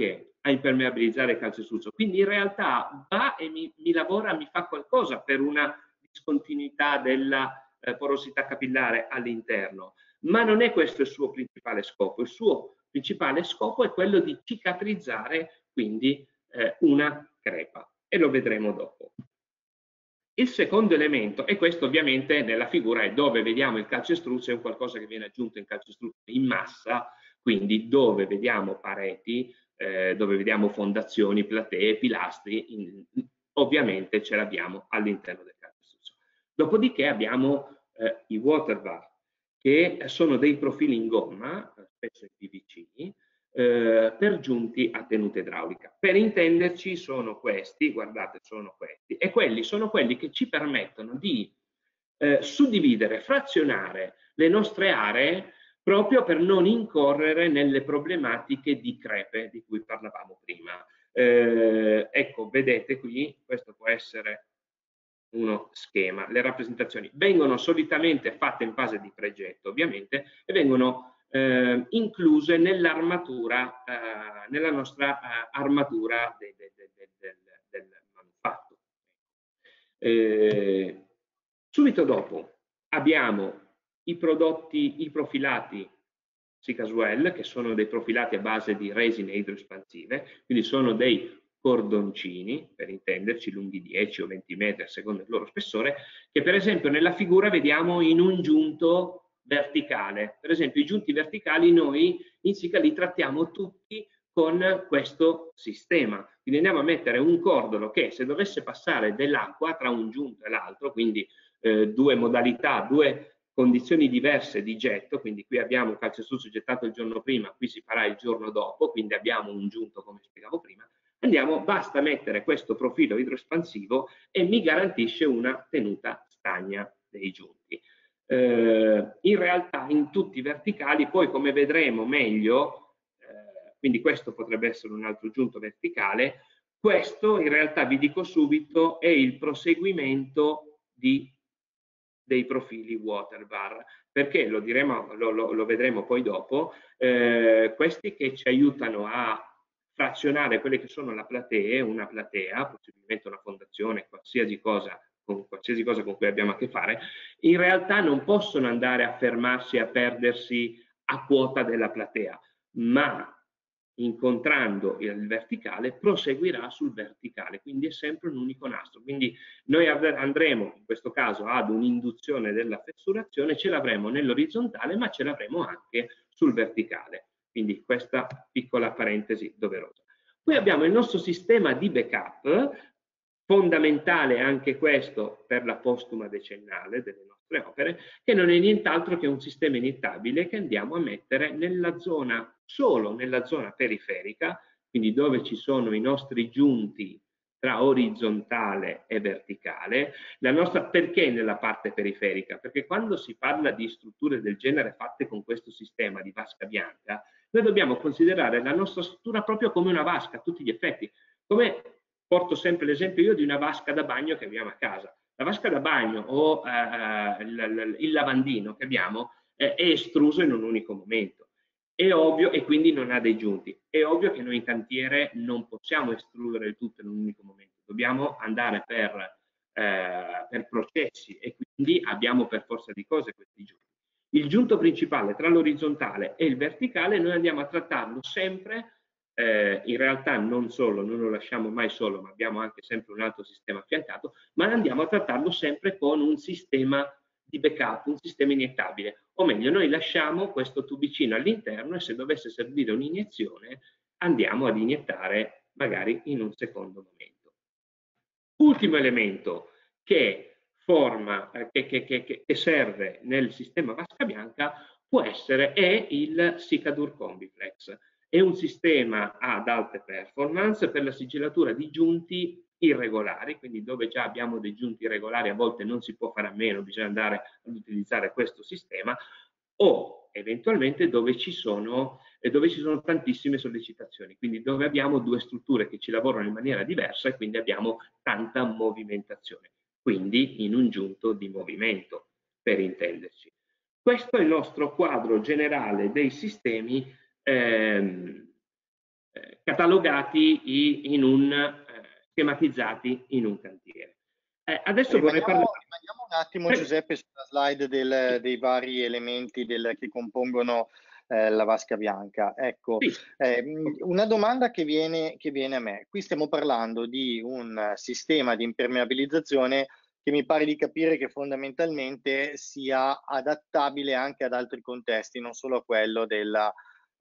a impermeabilizzare il calcestruzzo. Quindi in realtà va e mi lavora, mi fa qualcosa per una discontinuità della porosità capillare all'interno, ma non è questo il suo principale scopo. Il suo principale scopo è quello di cicatrizzare quindi una crepa, e lo vedremo dopo. Il secondo elemento, e questo ovviamente nella figura è dove vediamo il calcestruzzo, è un qualcosa che viene aggiunto in calcestruzzo in massa, quindi dove vediamo pareti, dove vediamo fondazioni, platee, pilastri, ovviamente ce l'abbiamo all'interno del calcestruzzo. Dopodiché abbiamo i water bar, che sono dei profili in gomma, spesso in PVC, per giunti a tenuta idraulica. Per intenderci sono questi, guardate, sono questi, e quelli sono quelli che ci permettono di suddividere, frazionare le nostre aree proprio per non incorrere nelle problematiche di crepe di cui parlavamo prima. Ecco, vedete qui, questo può essere uno schema. Le rappresentazioni vengono solitamente fatte in fase di progetto, ovviamente, e vengono incluse nell'armatura, nella nostra armatura del manufatto. Subito dopo abbiamo i prodotti, i profilati Sicaswell, che sono dei profilati a base di resine idroespansive, quindi sono dei cordoncini, per intenderci, lunghi 10 o 20 metri a seconda del loro spessore, che per esempio nella figura vediamo in un giunto verticale. Per esempio i giunti verticali noi in Sica li trattiamo tutti con questo sistema. Quindi andiamo a mettere un cordolo che, se dovesse passare dell'acqua tra un giunto e l'altro, quindi due modalità, due condizioni diverse di getto, quindi qui abbiamo un calcestruzzo gettato il giorno prima, qui si farà il giorno dopo, quindi abbiamo un giunto come spiegavo prima, basta mettere questo profilo idroespansivo e mi garantisce una tenuta stagna dei giunti. In realtà in tutti i verticali, poi come vedremo meglio, quindi questo potrebbe essere un altro giunto verticale, questo in realtà vi dico subito è il proseguimento dei profili water bar, perché lo vedremo poi dopo, questi che ci aiutano a frazionare quelle che sono la platea, una platea, possibilmente una fondazione, qualsiasi cosa con cui abbiamo a che fare, in realtà non possono andare a fermarsi, a perdersi a quota della platea, ma incontrando il verticale proseguirà sul verticale, quindi è sempre un unico nastro. Quindi noi andremo in questo caso ad un'induzione della fessurazione, ce l'avremo nell'orizzontale ma ce l'avremo anche sul verticale, quindi questa piccola parentesi doverosa. Poi abbiamo il nostro sistema di backup, fondamentale anche questo per la postuma decennale delle nostre opere, che non è nient'altro che un sistema iniettabile che andiamo a mettere nella zona, solo nella zona periferica, quindi dove ci sono i nostri giunti tra orizzontale e verticale. Perché nella parte periferica? Perché quando si parla di strutture del genere fatte con questo sistema di vasca bianca, noi dobbiamo considerare la nostra struttura proprio come una vasca a tutti gli effetti. Come porto sempre l'esempio io di una vasca da bagno che abbiamo a casa. La vasca da bagno o il lavandino che abbiamo è estruso in un unico momento. È ovvio, e quindi non ha dei giunti. È ovvio che noi in cantiere non possiamo estrudere il tutto in un unico momento. Dobbiamo andare per processi e quindi abbiamo per forza di cose questi giunti. Il giunto principale tra l'orizzontale e il verticale noi andiamo a trattarlo sempre, in realtà non lo lasciamo mai solo, ma abbiamo anche sempre un altro sistema affiancato, ma andiamo a trattarlo sempre con un sistema di backup, un sistema iniettabile. O meglio, noi lasciamo questo tubicino all'interno e se dovesse servire un'iniezione andiamo ad iniettare magari in un secondo momento. Ultimo elemento che serve nel sistema vasca bianca è il Sicadur Combiflex. È un sistema ad alte performance per la sigillatura di giunti irregolari, quindi dove già abbiamo dei giunti irregolari a volte non si può fare a meno, bisogna andare ad utilizzare questo sistema, o eventualmente dove ci sono tantissime sollecitazioni, quindi dove abbiamo due strutture che ci lavorano in maniera diversa e quindi abbiamo tanta movimentazione, quindi in un giunto di movimento, per intenderci. Questo è il nostro quadro generale dei sistemi catalogati schematizzati in un cantiere. Adesso vorrei parlare... Rimaniamo un attimo, Giuseppe, sulla slide dei vari elementi che compongono la vasca bianca. Ecco, sì. Una domanda che viene a me. Qui stiamo parlando di un sistema di impermeabilizzazione che mi pare di capire che fondamentalmente sia adattabile anche ad altri contesti, non solo a quello delle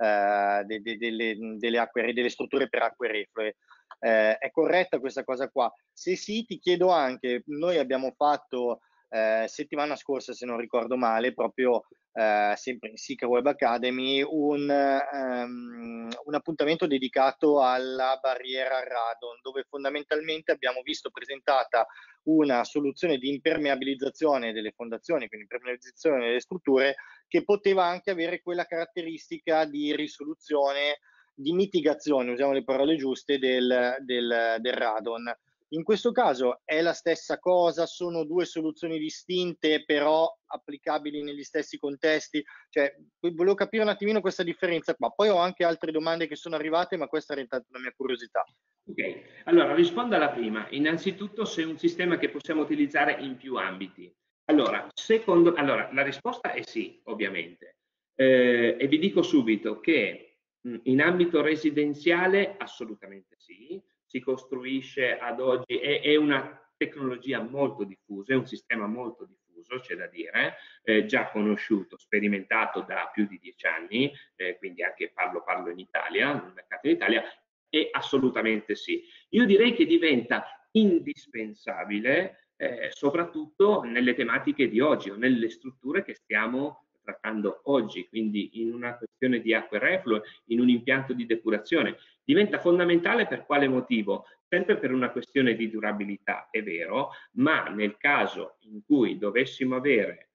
strutture per acque reflue. È corretta questa cosa qua? Se sì, ti chiedo anche, noi abbiamo fatto settimana scorsa, se non ricordo male, proprio sempre in SICA Web Academy, un appuntamento dedicato alla barriera radon, dove fondamentalmente abbiamo visto presentata una soluzione di impermeabilizzazione delle fondazioni, quindi impermeabilizzazione delle strutture, che poteva anche avere quella caratteristica di risoluzione, di mitigazione, usiamo le parole giuste, del radon. In questo caso è la stessa cosa, sono due soluzioni distinte però applicabili negli stessi contesti? Cioè, volevo capire un attimino questa differenza qua. Poi ho anche altre domande che sono arrivate, ma questa era intanto la mia curiosità. Ok, allora rispondo alla prima. Innanzitutto, se è un sistema che possiamo utilizzare in più ambiti. Allora, la risposta è sì, ovviamente. E vi dico subito che in ambito residenziale assolutamente sì, si costruisce ad oggi, è una tecnologia molto diffusa, è un sistema molto diffuso, c'è da dire, già conosciuto, sperimentato da più di 10 anni, quindi anche parlo in Italia, nel mercato in Italia, e assolutamente sì. Io direi che diventa indispensabile, soprattutto nelle tematiche di oggi o nelle strutture che stiamo trattando oggi, quindi in una questione di acque reflue, in un impianto di depurazione. Diventa fondamentale per quale motivo? Sempre per una questione di durabilità, è vero, ma nel caso in cui dovessimo avere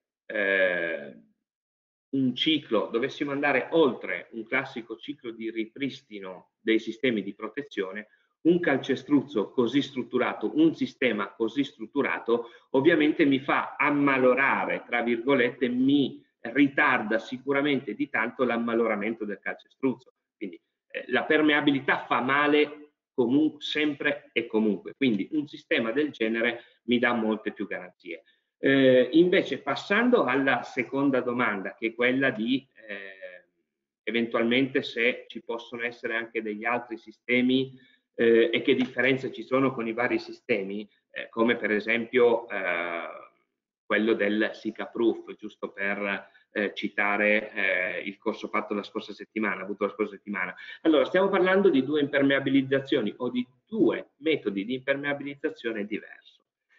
un ciclo, dovessimo andare oltre un classico ciclo di ripristino dei sistemi di protezione, un calcestruzzo così strutturato, un sistema così strutturato, ovviamente mi fa ammalorare, tra virgolette, mi ritarda sicuramente di tanto l'ammaloramento del calcestruzzo. Quindi la permeabilità fa male sempre e comunque, quindi un sistema del genere mi dà molte più garanzie. Invece, passando alla seconda domanda, che è quella di eventualmente se ci possono essere anche degli altri sistemi e che differenze ci sono con i vari sistemi, come per esempio quello del SICA Proof, giusto per citare il corso fatto la scorsa settimana, avuto la scorsa settimana. Allora, stiamo parlando di due impermeabilizzazioni o di due metodi di impermeabilizzazione diversi.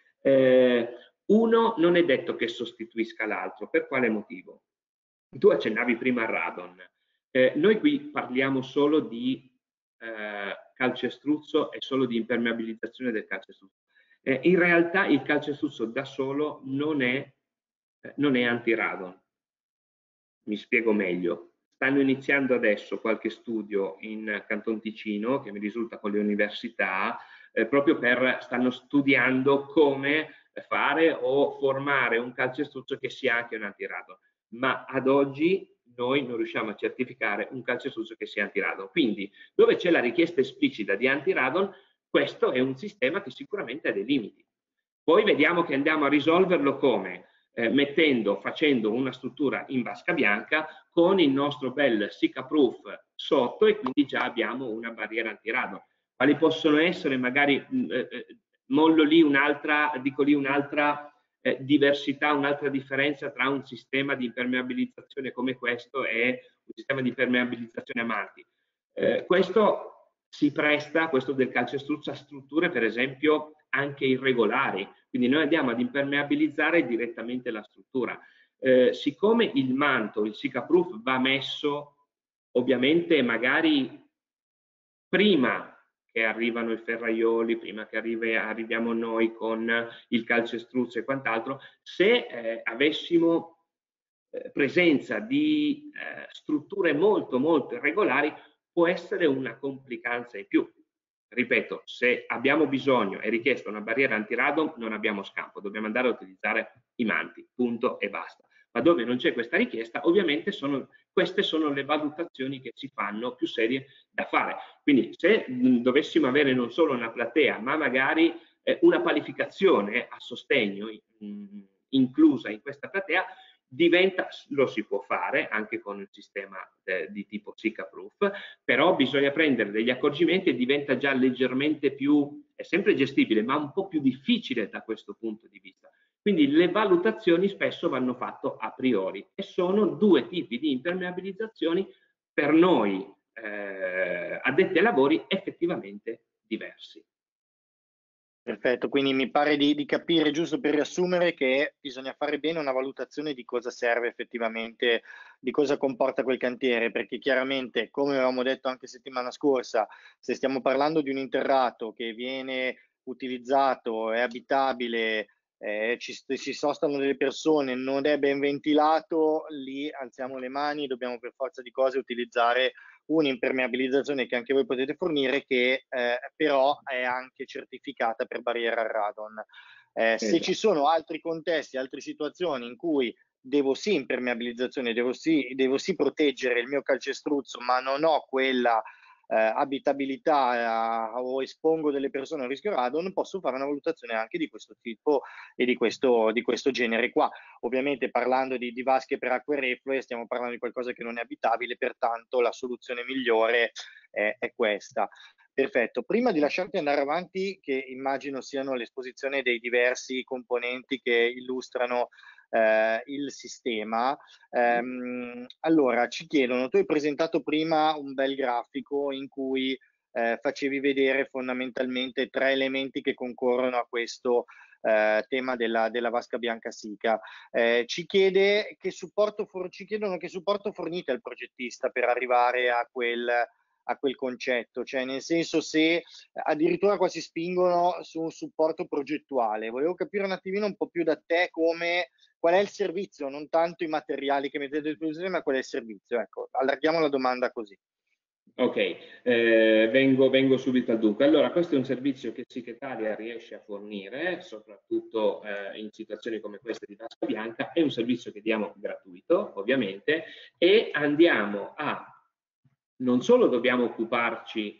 Uno non è detto che sostituisca l'altro. Per quale motivo? Tu accennavi prima al radon. Noi qui parliamo solo di calcestruzzo e solo di impermeabilizzazione del calcestruzzo. In realtà il calcestruzzo da solo non è antiradon. Mi spiego meglio. Stanno iniziando adesso qualche studio in Canton Ticino, che mi risulta con le università, proprio stanno studiando come fare o formare un calcestruzzo che sia anche un antiradon. Ma ad oggi noi non riusciamo a certificare un calcestruzzo che sia antiradon. Quindi, dove c'è la richiesta esplicita di antiradon, questo è un sistema che sicuramente ha dei limiti. Poi vediamo che andiamo a risolverlo come? Facendo una struttura in vasca bianca con il nostro bel SICA Proof sotto e quindi già abbiamo una barriera antiradon. Quali possono essere magari, dico lì un'altra diversità, un'altra differenza tra un sistema di impermeabilizzazione come questo e un sistema di impermeabilizzazione a manti. Questo si presta, questo del calcestruzzo, a strutture per esempio anche irregolari, quindi noi andiamo ad impermeabilizzare direttamente la struttura. Siccome il manto, il SICA Proof, va messo ovviamente magari prima che arrivano i ferraioli, prima che arriviamo noi con il calcestruzzo e quant'altro, se avessimo presenza di strutture molto molto irregolari, può essere una complicanza in più. Ripeto, se abbiamo bisogno e richiesta una barriera antiradon, non abbiamo scampo, dobbiamo andare a utilizzare i manti, punto e basta. ma dove non c'è questa richiesta, ovviamente queste sono le valutazioni che si fanno più serie da fare. Quindi se dovessimo avere non solo una platea, ma magari una qualificazione a sostegno inclusa in questa platea, lo si può fare anche con il sistema di tipo SICA Proof, però bisogna prendere degli accorgimenti e diventa già leggermente più, è sempre gestibile, ma un po' più difficile da questo punto di vista. Quindi le valutazioni spesso vanno fatte a priori e sono due tipi di impermeabilizzazioni per noi addetti ai lavori effettivamente diversi. Perfetto, quindi mi pare di capire, giusto per riassumere, che bisogna fare bene una valutazione di cosa serve effettivamente, di cosa comporta quel cantiere, perché chiaramente, come avevamo detto anche settimana scorsa, se stiamo parlando di un interrato che viene utilizzato, è abitabile, si sostano delle persone, non è ben ventilato, lì alziamo le mani, dobbiamo per forza di cose utilizzare un'impermeabilizzazione che anche voi potete fornire, che però è anche certificata per barriera al radon. Se ci sono altri contesti, altre situazioni in cui devo sì impermeabilizzazione, devo sì proteggere il mio calcestruzzo, ma non ho quella abitabilità o espongo delle persone a rischio radon, posso fare una valutazione anche di questo tipo e di questo genere qua. Ovviamente parlando di vasche per acque reflue stiamo parlando di qualcosa che non è abitabile, pertanto la soluzione migliore è questa. Perfetto, prima di lasciarti andare avanti, che immagino siano l'esposizione dei diversi componenti che illustrano il sistema, allora ci chiedono, tu hai presentato prima un bel grafico in cui facevi vedere fondamentalmente 3 elementi che concorrono a questo tema della vasca bianca SICA. Ci chiedono che supporto fornite al progettista per arrivare a quel concetto, cioè nel senso, se addirittura qua si spingono su un supporto progettuale. Volevo capire un attimino un po' più da te qual è il servizio, non tanto i materiali che mettete a disposizione, ma qual è il servizio. Ecco, allarghiamo la domanda così. Ok, vengo subito al dunque. Allora, questo è un servizio che SICA Italia riesce a fornire, soprattutto in situazioni come queste di vasca bianca. È un servizio che diamo gratuito, ovviamente, e andiamo non solo dobbiamo occuparci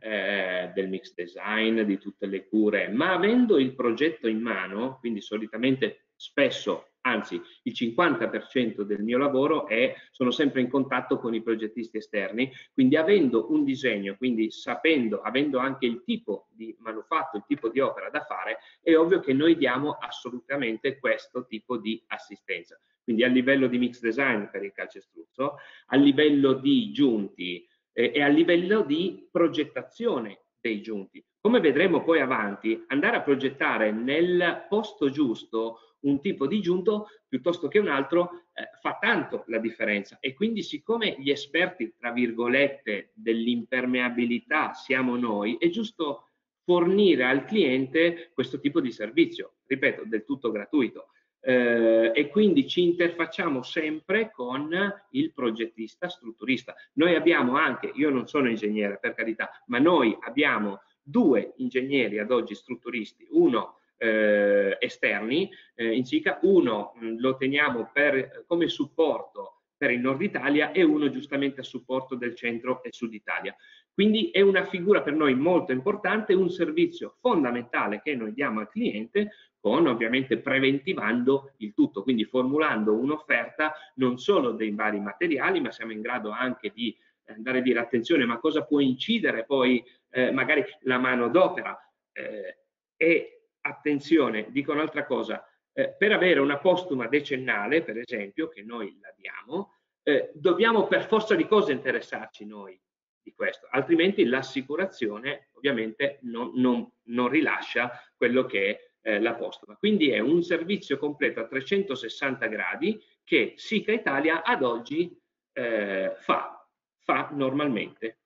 del mix design, di tutte le cure, ma avendo il progetto in mano, quindi solitamente spesso, anzi il 50% del mio lavoro sono sempre in contatto con i progettisti esterni, quindi avendo un disegno, quindi avendo anche il tipo di manufatto, il tipo di opera da fare, è ovvio che noi diamo assolutamente questo tipo di assistenza. Quindi a livello di mix design per il calcestruzzo, a livello di giunti e a livello di progettazione dei giunti. Come vedremo poi avanti, andare a progettare nel posto giusto un tipo di giunto piuttosto che un altro fa tanto la differenza, e quindi siccome gli esperti, tra virgolette, dell'impermeabilità siamo noi, è giusto fornire al cliente questo tipo di servizio, ripeto, del tutto gratuito. E quindi ci interfacciamo sempre con il progettista strutturista. Noi abbiamo anche, io non sono ingegnere per carità, ma noi abbiamo 2 ingegneri ad oggi strutturisti, uno esterni in SICA, uno lo teniamo come supporto per il nord Italia e uno giustamente a supporto del centro e sud Italia. Quindi è una figura per noi molto importante, un servizio fondamentale che noi diamo al cliente, con ovviamente preventivando il tutto, quindi formulando un'offerta non solo dei vari materiali, ma siamo in grado anche di andare a dire attenzione, ma cosa può incidere poi magari la manodopera, e attenzione, dico un'altra cosa, per avere una postuma decennale, per esempio, che noi la diamo, dobbiamo per forza di cose interessarci noi di questo, altrimenti l'assicurazione ovviamente non rilascia quello che è la postuma. Quindi è un servizio completo a 360 gradi che SICA Italia ad oggi fa normalmente.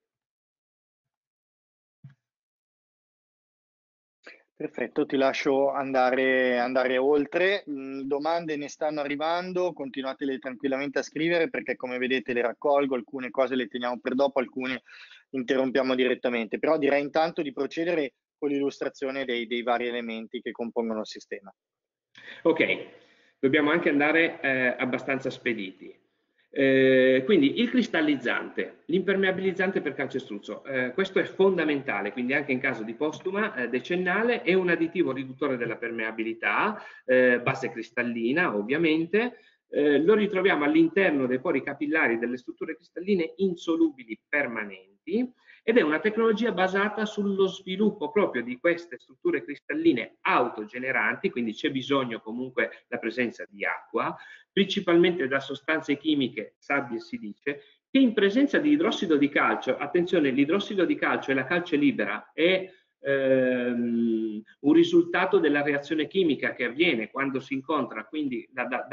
Perfetto, ti lascio andare oltre. Domande ne stanno arrivando, continuatele tranquillamente a scrivere, perché come vedete le raccolgo, alcune cose le teniamo per dopo, alcune interrompiamo direttamente. Però direi intanto di procedere con l'illustrazione dei vari elementi che compongono il sistema. Ok, dobbiamo anche andare abbastanza spediti. Quindi il cristallizzante, l'impermeabilizzante per calcestruzzo, questo è fondamentale, quindi anche in caso di postuma decennale, è un additivo riduttore della permeabilità, base cristallina ovviamente, lo ritroviamo all'interno dei pori capillari delle strutture cristalline insolubili permanenti, ed è una tecnologia basata sullo sviluppo proprio di queste strutture cristalline autogeneranti, quindi c'è bisogno comunque la presenza di acqua, principalmente da sostanze chimiche, sabbie si dice, che in presenza di idrossido di calcio, attenzione, l'idrossido di calcio e la calce libera è un risultato della reazione chimica che avviene quando si incontra, quindi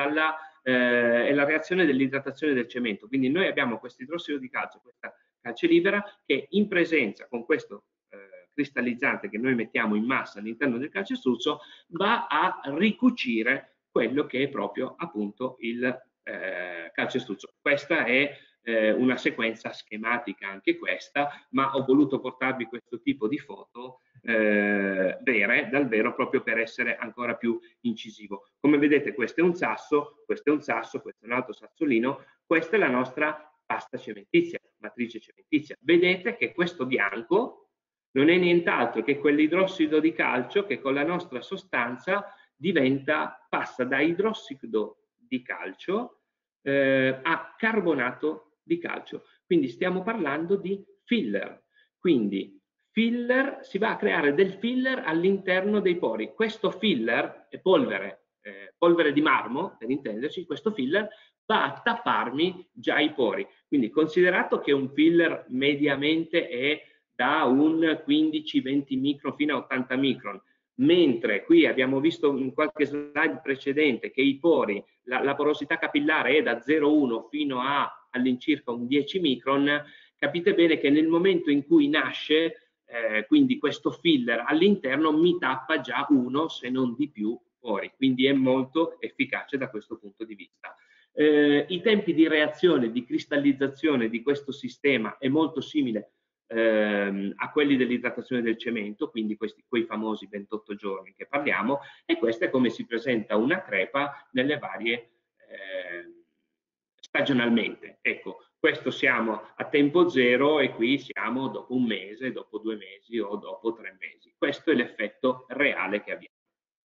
è la reazione dell'idratazione del cemento. Quindi noi abbiamo questo idrossido di calcio, questa calce libera, che in presenza con questo cristallizzante che noi mettiamo in massa all'interno del calcestruzzo va a ricucire quello che è proprio appunto il calcestruzzo. Questa è una sequenza schematica anche questa, ma ho voluto portarvi questo tipo di foto vere, dal vero, proprio per essere ancora più incisivo. Come vedete, questo è un sasso, questo è un sasso, questo è un altro sassolino, questa è la nostra pasta cementizia, matrice cementizia. Vedete che questo bianco non è nient'altro che quell'idrossido di calcio che con la nostra sostanza passa da idrossido di calcio a carbonato di calcio. Quindi stiamo parlando di filler. Quindi filler, si va a creare del filler all'interno dei pori. Questo filler è polvere di marmo, per intenderci, questo filler va a tapparmi già i pori. Quindi considerato che un filler mediamente è da un 15-20 micron fino a 80 micron, mentre qui abbiamo visto in qualche slide precedente che i pori, la porosità capillare è da 0,1 fino all'incirca un 10 micron, capite bene che nel momento in cui nasce, quindi questo filler all'interno mi tappa già uno, se non di più, pori, quindi è molto efficace da questo punto di vista. I tempi di reazione, di cristallizzazione di questo sistema è molto simile a quelli dell'idratazione del cemento, quindi quei famosi 28 giorni che parliamo, e questa è come si presenta una crepa nelle varie stagionalmente. Ecco, questo siamo a tempo zero e qui siamo dopo un mese, dopo 2 mesi o dopo 3 mesi. Questo è l'effetto reale che abbiamo.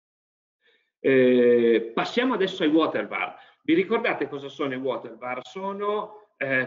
Passiamo adesso ai water bar. Vi ricordate cosa sono i water bar? Sono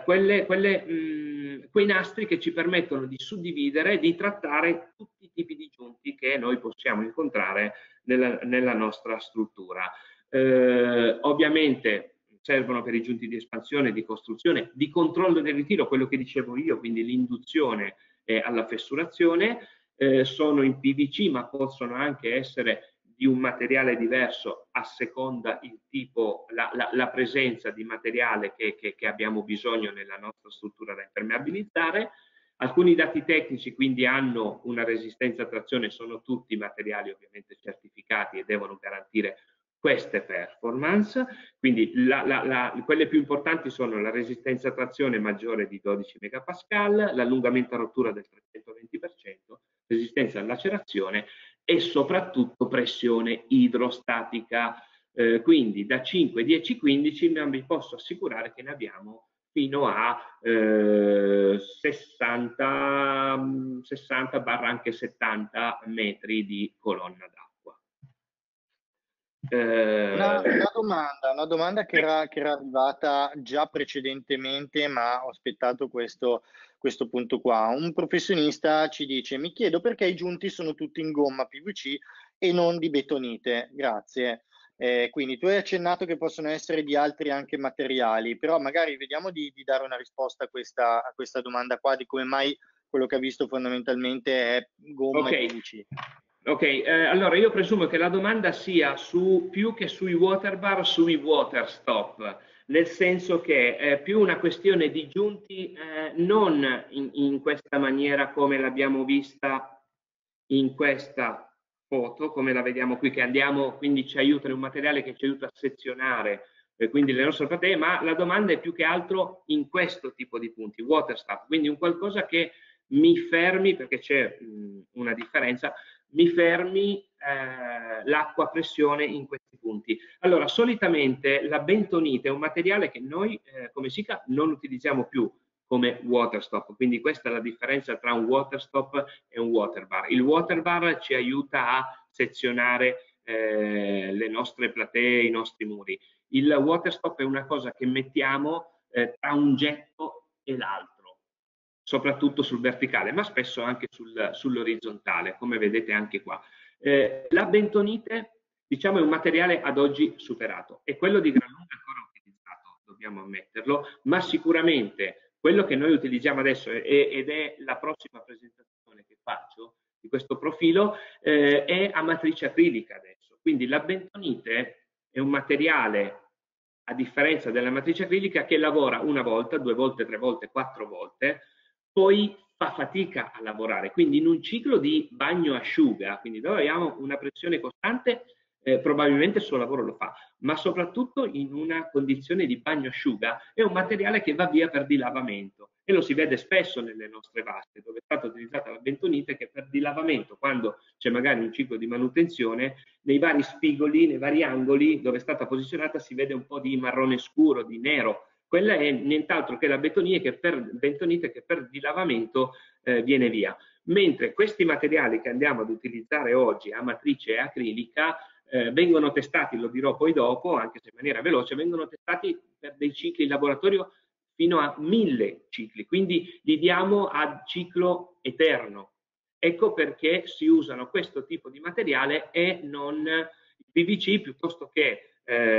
quei nastri che ci permettono di suddividere e di trattare tutti i tipi di giunti che noi possiamo incontrare nella nostra struttura. Ovviamente servono per i giunti di espansione, di costruzione, di controllo del ritiro, quello che dicevo io, quindi l'induzione alla fessurazione. Sono in PVC, ma possono anche essere di un materiale diverso a seconda il tipo, la presenza di materiale che abbiamo bisogno nella nostra struttura da impermeabilizzare. Alcuni dati tecnici quindi hanno una resistenza a trazione, sono tutti materiali ovviamente certificati e devono garantire queste performance, quindi quelle più importanti sono la resistenza a trazione maggiore di 12 megapascal, l'allungamento a rottura del 320%, resistenza a lacerazione e soprattutto pressione idrostatica, quindi da 5, 10, 15 ma vi posso assicurare che ne abbiamo fino a 60 barra anche 70 metri di colonna d'acqua. Una domanda che era arrivata già precedentemente, ma ho aspettato questo punto qua. Un professionista ci dice: mi chiedo perché i giunti sono tutti in gomma PVC e non di betonite. Grazie. Quindi tu hai accennato che possono essere di altri anche materiali, però magari vediamo di dare una risposta a questa domanda qua, di come mai quello che ha visto fondamentalmente è gomma e PVC. Ok, allora io presumo che la domanda sia più che sui water bar, sui water stop, nel senso che è più una questione di giunti non in questa maniera come l'abbiamo vista in questa foto, come la vediamo qui, che andiamo, quindi ci aiuta, è un materiale che ci aiuta a sezionare quindi le nostre platee, ma la domanda è più che altro in questo tipo di punti, water stop, quindi un qualcosa che mi fermi, perché c'è una differenza, mi fermi l'acqua a pressione in questi punti. Allora, solitamente la bentonite è un materiale che noi come SICA non utilizziamo più come water stop, quindi questa è la differenza tra un water stop e un water bar. Il water bar ci aiuta a sezionare le nostre platee, i nostri muri. Il water stop è una cosa che mettiamo tra un getto e l'altro, soprattutto sul verticale, ma spesso anche sull'orizzontale, come vedete anche qua. La bentonite, diciamo, è un materiale ad oggi superato e quello di gran lunga ancora utilizzato, dobbiamo ammetterlo, ma sicuramente quello che noi utilizziamo adesso ed è la prossima presentazione che faccio di questo profilo è a matrice acrilica adesso. Quindi la bentonite è un materiale, a differenza della matrice acrilica, che lavora una volta, 2 volte, 3 volte, 4 volte, poi fa fatica a lavorare. Quindi in un ciclo di bagno-asciuga, quindi dove abbiamo una pressione costante, probabilmente il suo lavoro lo fa, ma soprattutto in una condizione di bagno-asciuga è un materiale che va via per dilavamento e lo si vede spesso nelle nostre vasche dove è stata utilizzata la bentonite, che per dilavamento, quando c'è magari un ciclo di manutenzione, nei vari spigoli, nei vari angoli dove è stata posizionata si vede un po' di marrone scuro, di nero. Quella è nient'altro che la bentonite che per dilavamento viene via. Mentre questi materiali che andiamo ad utilizzare oggi a matrice acrilica vengono testati, lo dirò poi dopo, anche se in maniera veloce, vengono testati per dei cicli in laboratorio fino a 1000 cicli, quindi li diamo a ciclo eterno. Ecco perché si usano questo tipo di materiale e non il PVC piuttosto che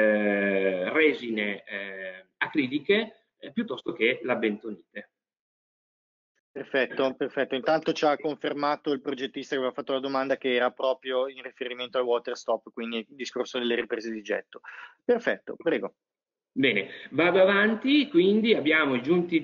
resine acriliche, piuttosto che la bentonite. Perfetto, perfetto. Intanto ci ha confermato il progettista che aveva fatto la domanda che era proprio in riferimento al water stop, quindi il discorso delle riprese di getto. Perfetto, prego. Bene, vado avanti, quindi abbiamo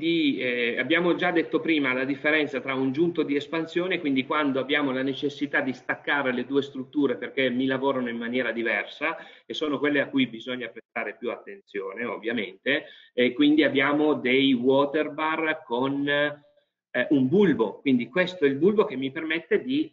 già detto prima la differenza tra un giunto di espansione, quindi quando abbiamo la necessità di staccare le due strutture perché mi lavorano in maniera diversa, e sono quelle a cui bisogna prestare più attenzione ovviamente, e quindi abbiamo dei water bar con un bulbo, quindi questo è il bulbo che mi permette di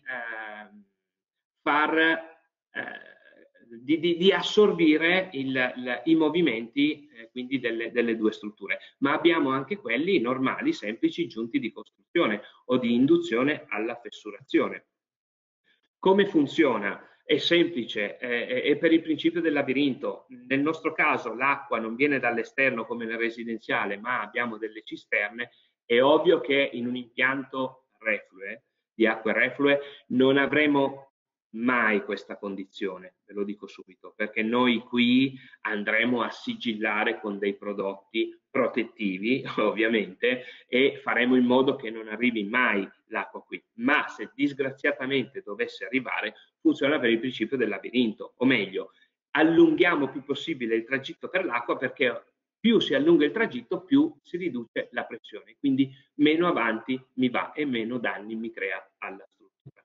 di assorbire i movimenti quindi delle due strutture, ma abbiamo anche quelli normali, semplici, giunti di costruzione o di induzione alla fessurazione. Come funziona? È semplice, è per il principio del labirinto. Nel nostro caso l'acqua non viene dall'esterno come nel residenziale, ma abbiamo delle cisterne. È ovvio che in un impianto reflue, di acque reflue, non avremo mai questa condizione, ve lo dico subito, perché noi qui andremo a sigillare con dei prodotti protettivi, ovviamente, e faremo in modo che non arrivi mai l'acqua qui. Ma se disgraziatamente dovesse arrivare, funziona per il principio del labirinto, o meglio, allunghiamo più possibile il tragitto per l'acqua, perché più si allunga il tragitto, più si riduce la pressione, quindi meno avanti mi va e meno danni mi crea alla struttura.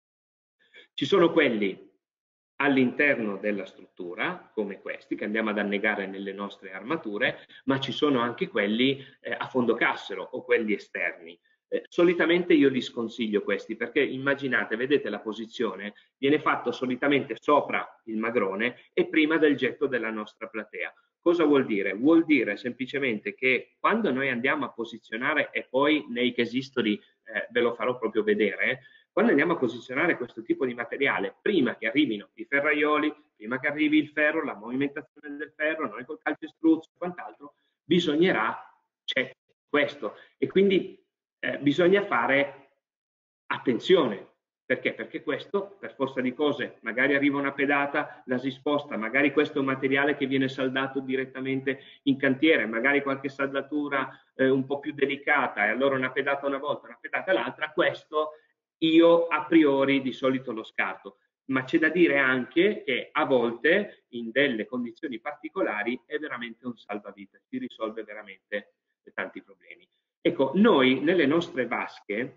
Ci sono quelli all'interno della struttura, come questi, che andiamo ad annegare nelle nostre armature, ma ci sono anche quelli a fondo cassero o quelli esterni. Solitamente io li sconsiglio questi perché immaginate, vedete la posizione, viene fatto solitamente sopra il magrone e prima del getto della nostra platea. Cosa vuol dire? Vuol dire semplicemente che quando noi andiamo a posizionare, e poi nei case history ve lo farò proprio vedere, quando andiamo a posizionare questo tipo di materiale, prima che arrivino i ferraioli, prima che arrivi il ferro, la movimentazione del ferro, noi col calcestruzzo e quant'altro, bisognerà, c'è questo. E quindi bisogna fare attenzione. Perché? Perché questo, per forza di cose, magari arriva una pedata, la si sposta, magari questo è un materiale che viene saldato direttamente in cantiere, magari qualche saldatura un po' più delicata, e allora una pedata una volta, una pedata l'altra, questo io a priori di solito lo scarto. Ma c'è da dire anche che a volte, in delle condizioni particolari, è veramente un salvavita, si risolve veramente tanti problemi. Ecco, noi nelle nostre vasche,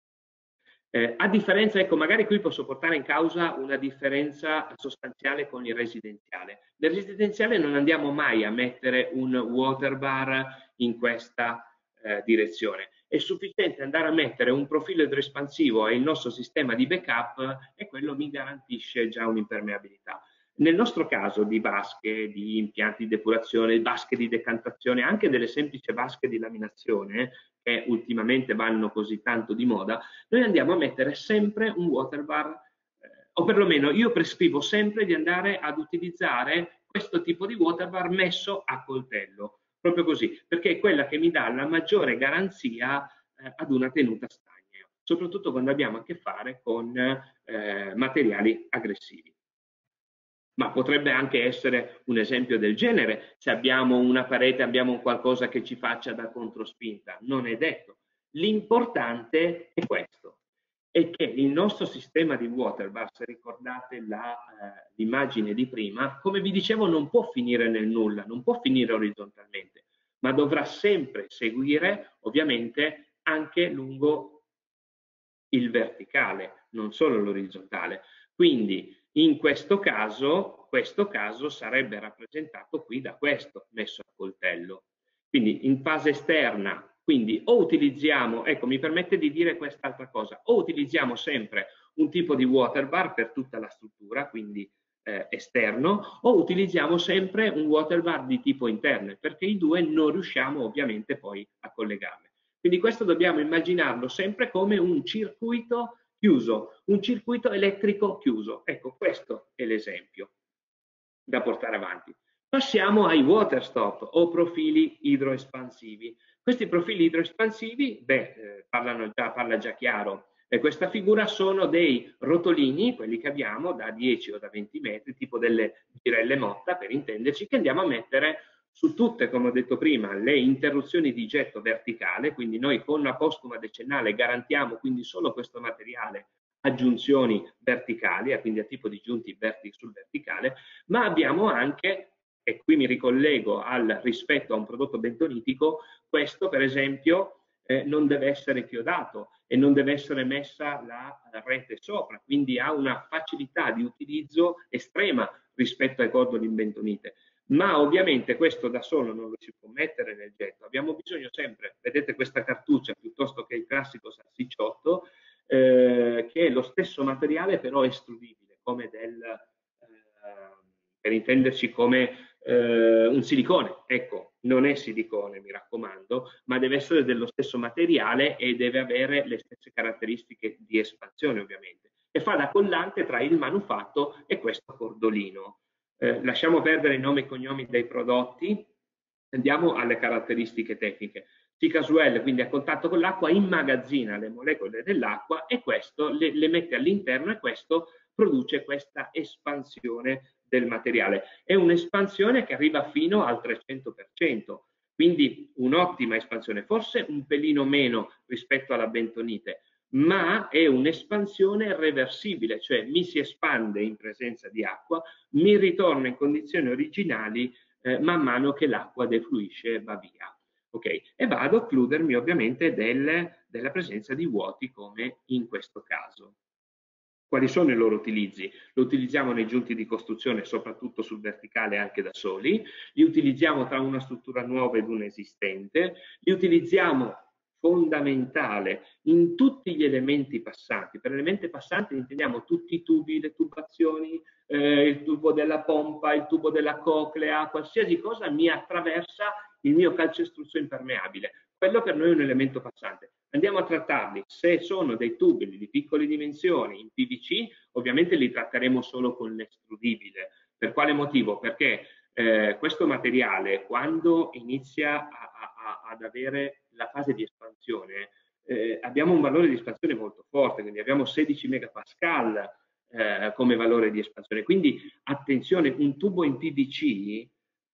a differenza, ecco, magari qui posso portare in causa una differenza sostanziale con il residenziale. Nel residenziale non andiamo mai a mettere un water bar in questa direzione. È sufficiente andare a mettere un profilo idroespansivo e il nostro sistema di backup e quello mi garantisce già un'impermeabilità. Nel nostro caso di vasche, di impianti di depurazione, vasche di decantazione, anche delle semplici vasche di laminazione, che ultimamente vanno così tanto di moda, noi andiamo a mettere sempre un water bar, o perlomeno io prescrivo sempre di andare ad utilizzare questo tipo di water bar messo a coltello, proprio così, perché è quella che mi dà la maggiore garanzia ad una tenuta stagna, soprattutto quando abbiamo a che fare con materiali aggressivi. Ma potrebbe anche essere un esempio del genere, se abbiamo una parete, abbiamo qualcosa che ci faccia da controspinta, non è detto. L'importante è questo, è che il nostro sistema di water bar, se ricordate l'immagine di prima, come vi dicevo non può finire nel nulla, non può finire orizzontalmente, ma dovrà sempre seguire ovviamente anche lungo il verticale, non solo l'orizzontale. Quindi in questo caso sarebbe rappresentato qui da questo messo a coltello. Quindi in fase esterna, quindi o utilizziamo, ecco mi permette di dire quest'altra cosa, o utilizziamo sempre un tipo di water bar per tutta la struttura, quindi esterno, o utilizziamo sempre un water bar di tipo interno, perché i due non riusciamo ovviamente poi a collegarli. Quindi questo dobbiamo immaginarlo sempre come un circuito chiuso, un circuito elettrico chiuso. Ecco, questo è l'esempio da portare avanti. Passiamo ai water stop o profili idroespansivi. Questi profili idroespansivi, parla già chiaro, questa figura sono dei rotolini, quelli che abbiamo da 10 o da 20 metri, tipo delle girelle Motta per intenderci, che andiamo a mettere su tutte, come ho detto prima, le interruzioni di getto verticale, quindi noi con la postuma decennale garantiamo quindi solo questo materiale aggiunzioni verticali, quindi a tipo di giunti sul verticale, ma abbiamo anche, e qui mi ricollego al rispetto a un prodotto bentonitico, questo per esempio non deve essere chiodato e non deve essere messa la rete sopra, quindi ha una facilità di utilizzo estrema rispetto ai cordoli in bentonite. Ma ovviamente questo da solo non lo si può mettere nel getto, abbiamo bisogno sempre, vedete questa cartuccia piuttosto che il classico salsicciotto, che è lo stesso materiale però estrudibile, come per intenderci come un silicone, ecco, non è silicone mi raccomando, ma deve essere dello stesso materiale e deve avere le stesse caratteristiche di espansione ovviamente, e fa da collante tra il manufatto e questo cordolino. Lasciamo perdere i nomi e cognomi dei prodotti, andiamo alle caratteristiche tecniche. T-Casuel, quindi a contatto con l'acqua, immagazzina le molecole dell'acqua e questo le mette all'interno e questo produce questa espansione del materiale. È un'espansione che arriva fino al 300%, quindi un'ottima espansione, forse un pelino meno rispetto alla bentonite, ma è un'espansione reversibile, cioè mi si espande in presenza di acqua, mi ritorna in condizioni originali man mano che l'acqua defluisce e va via. Okay. E vado a occludermi ovviamente della presenza di vuoti come in questo caso. Quali sono i loro utilizzi? Lo utilizziamo nei giunti di costruzione, soprattutto sul verticale anche da soli, li utilizziamo tra una struttura nuova ed una esistente, li utilizziamo fondamentale in tutti gli elementi passanti. Per elementi passanti intendiamo tutti i tubi, le tubazioni, il tubo della pompa, il tubo della coclea, qualsiasi cosa mi attraversa il mio calcestruzzo impermeabile. Quello per noi è un elemento passante. Andiamo a trattarli. Se sono dei tubi di piccole dimensioni in PVC, ovviamente li tratteremo solo con l'estrudibile. Per quale motivo? Perché questo materiale, quando inizia ad avere la fase di espansione, abbiamo un valore di espansione molto forte, quindi abbiamo 16 megapascal come valore di espansione. Quindi attenzione, un tubo in PVC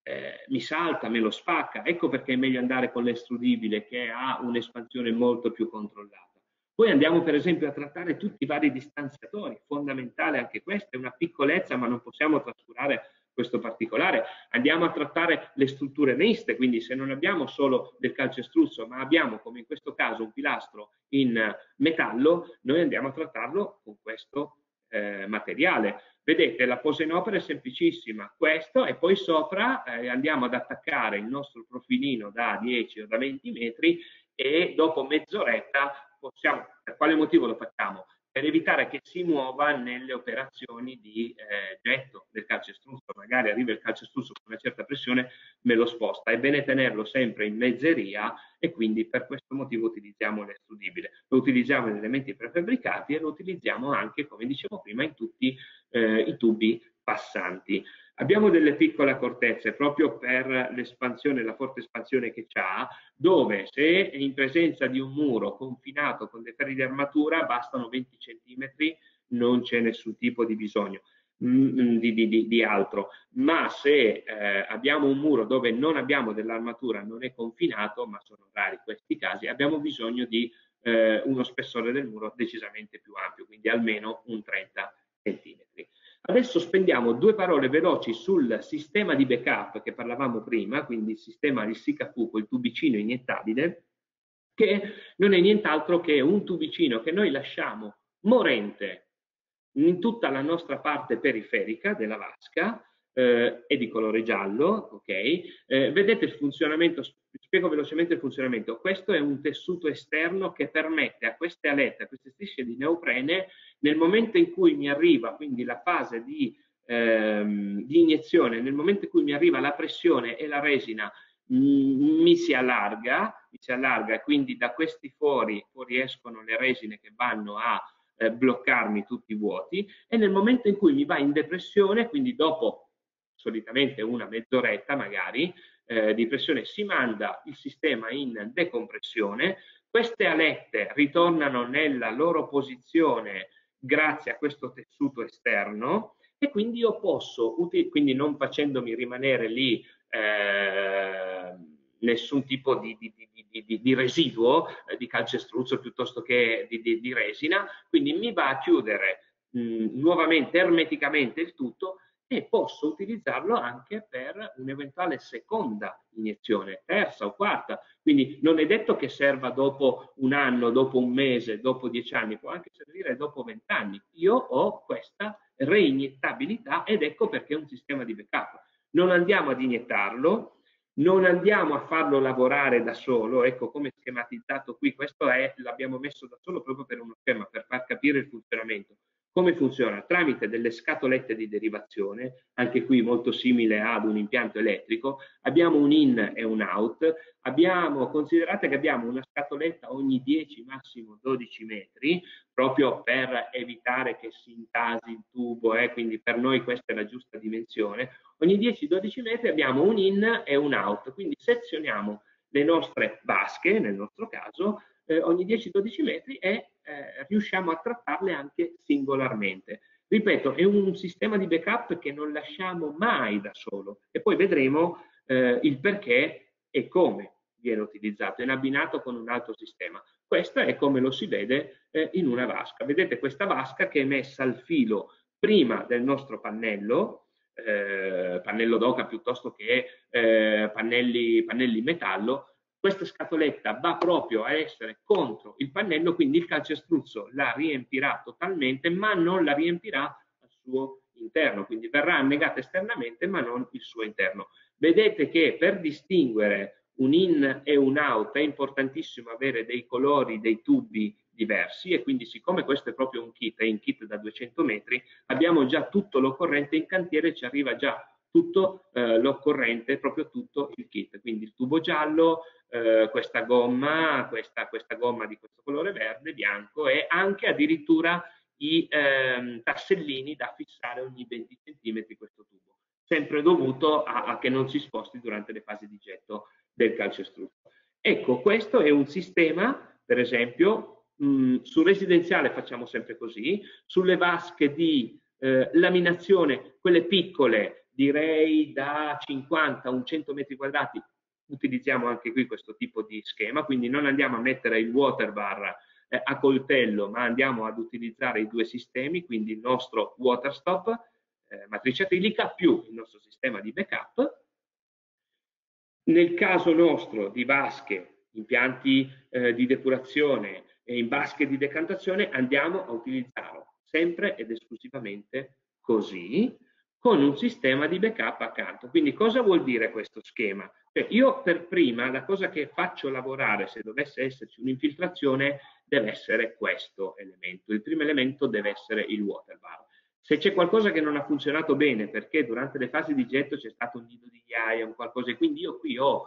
mi salta, me lo spacca, ecco perché è meglio andare con l'estrudibile che ha un'espansione molto più controllata. Poi andiamo per esempio a trattare tutti i vari distanziatori, fondamentale anche questo, è una piccolezza ma non possiamo trascurare questo particolare. Andiamo a trattare le strutture miste, quindi se non abbiamo solo del calcestruzzo ma abbiamo come in questo caso un pilastro in metallo, noi andiamo a trattarlo con questo materiale. Vedete, la posa in opera è semplicissima, questo, e poi sopra andiamo ad attaccare il nostro profilino da 10 o da 20 metri e dopo mezz'oretta possiamo, per quale motivo lo facciamo? Per evitare che si muova nelle operazioni di getto del calcestruzzo. Magari arriva il calcestruzzo con una certa pressione, me lo sposta. È bene tenerlo sempre in mezzeria e quindi per questo motivo utilizziamo l'estrudibile. Lo utilizziamo in elementi prefabbricati e lo utilizziamo anche, come dicevo prima, in tutti i tubi passanti. Abbiamo delle piccole accortezze proprio per l'espansione, la forte espansione che c'ha, dove se in presenza di un muro confinato con dei ferri di armatura bastano 20 cm, non c'è nessun tipo di bisogno di altro, ma se abbiamo un muro dove non abbiamo dell'armatura, non è confinato, ma sono rari questi casi, abbiamo bisogno di uno spessore del muro decisamente più ampio, quindi almeno un 30 cm. Adesso spendiamo due parole veloci sul sistema di backup che parlavamo prima, quindi il sistema di SICA-FUCO, il tubicino iniettabile, che non è nient'altro che un tubicino che noi lasciamo morente in tutta la nostra parte periferica della vasca, è di colore giallo, ok? Vedete il funzionamento, spiego velocemente il funzionamento. Questo è un tessuto esterno che permette a queste alette, a queste strisce di neoprene, nel momento in cui mi arriva, quindi la fase di iniezione, nel momento in cui mi arriva la pressione e la resina mi si allarga e quindi da questi fori fuoriescono le resine che vanno a bloccarmi tutti i vuoti, e nel momento in cui mi va in depressione, quindi dopo solitamente una mezz'oretta magari di pressione, si manda il sistema in decompressione, queste alette ritornano nella loro posizione grazie a questo tessuto esterno e quindi io posso, quindi non facendomi rimanere lì nessun tipo di residuo di calcestruzzo piuttosto che di resina, quindi mi va a chiudere nuovamente ermeticamente il tutto e posso utilizzarlo anche per un'eventuale seconda iniezione, terza o quarta. Quindi non è detto che serva dopo un anno, dopo un mese, dopo 10 anni, può anche servire dopo 20 anni. Io ho questa reiniettabilità ed ecco perché è un sistema di backup. Non andiamo ad iniettarlo, non andiamo a farlo lavorare da solo, ecco come schematizzato qui, questo l'abbiamo messo da solo proprio per uno schema, per far capire il funzionamento. Come funziona? Tramite delle scatolette di derivazione, anche qui molto simile ad un impianto elettrico, abbiamo un in e un out, considerate che abbiamo una scatoletta ogni 10, massimo 12 metri, proprio per evitare che si intasi il tubo, quindi per noi questa è la giusta dimensione. Ogni 10-12 metri abbiamo un in e un out, quindi sezioniamo le nostre vasche, nel nostro caso, ogni 10-12 metri e riusciamo a trattarle anche singolarmente. Ripeto, è un sistema di backup che non lasciamo mai da solo e poi vedremo il perché e come viene utilizzato, in abbinato con un altro sistema. Questo è come lo si vede in una vasca. Vedete questa vasca che è messa al filo prima del nostro pannello d'oca piuttosto che pannelli in metallo. Questa scatoletta va proprio a essere contro il pannello, quindi il calcestruzzo la riempirà totalmente, ma non la riempirà al suo interno, quindi verrà annegata esternamente, ma non il suo interno. Vedete che per distinguere un in e un out è importantissimo avere dei colori dei tubi diversi e quindi siccome questo è proprio un kit, è in kit da 200 metri, abbiamo già tutto l'occorrente in cantiere, ci arriva già tutto l'occorrente, proprio tutto il kit, quindi il tubo giallo, questa gomma di questo colore verde, bianco e anche addirittura i tassellini da fissare ogni 20 cm questo tubo, sempre dovuto a che non si sposti durante le fasi di getto del calcestruzzo. Ecco, questo è un sistema, per esempio, sul residenziale facciamo sempre così, sulle vasche di laminazione, quelle piccole, direi da 50 a un 100 metri quadrati, utilizziamo anche qui questo tipo di schema, quindi non andiamo a mettere il water bar a coltello, ma andiamo ad utilizzare i due sistemi, quindi il nostro water stop, matrice acrilica, più il nostro sistema di backup. Nel caso nostro di vasche, impianti di depurazione e in vasche di decantazione, andiamo a utilizzarlo sempre ed esclusivamente così, con un sistema di backup accanto. Quindi cosa vuol dire questo schema? Cioè, io per prima la cosa che faccio lavorare, se dovesse esserci un'infiltrazione, deve essere questo elemento. Il primo elemento deve essere il water bar. Se c'è qualcosa che non ha funzionato bene perché durante le fasi di getto c'è stato un nido di ghiaia, un qualcosa, e quindi io qui ho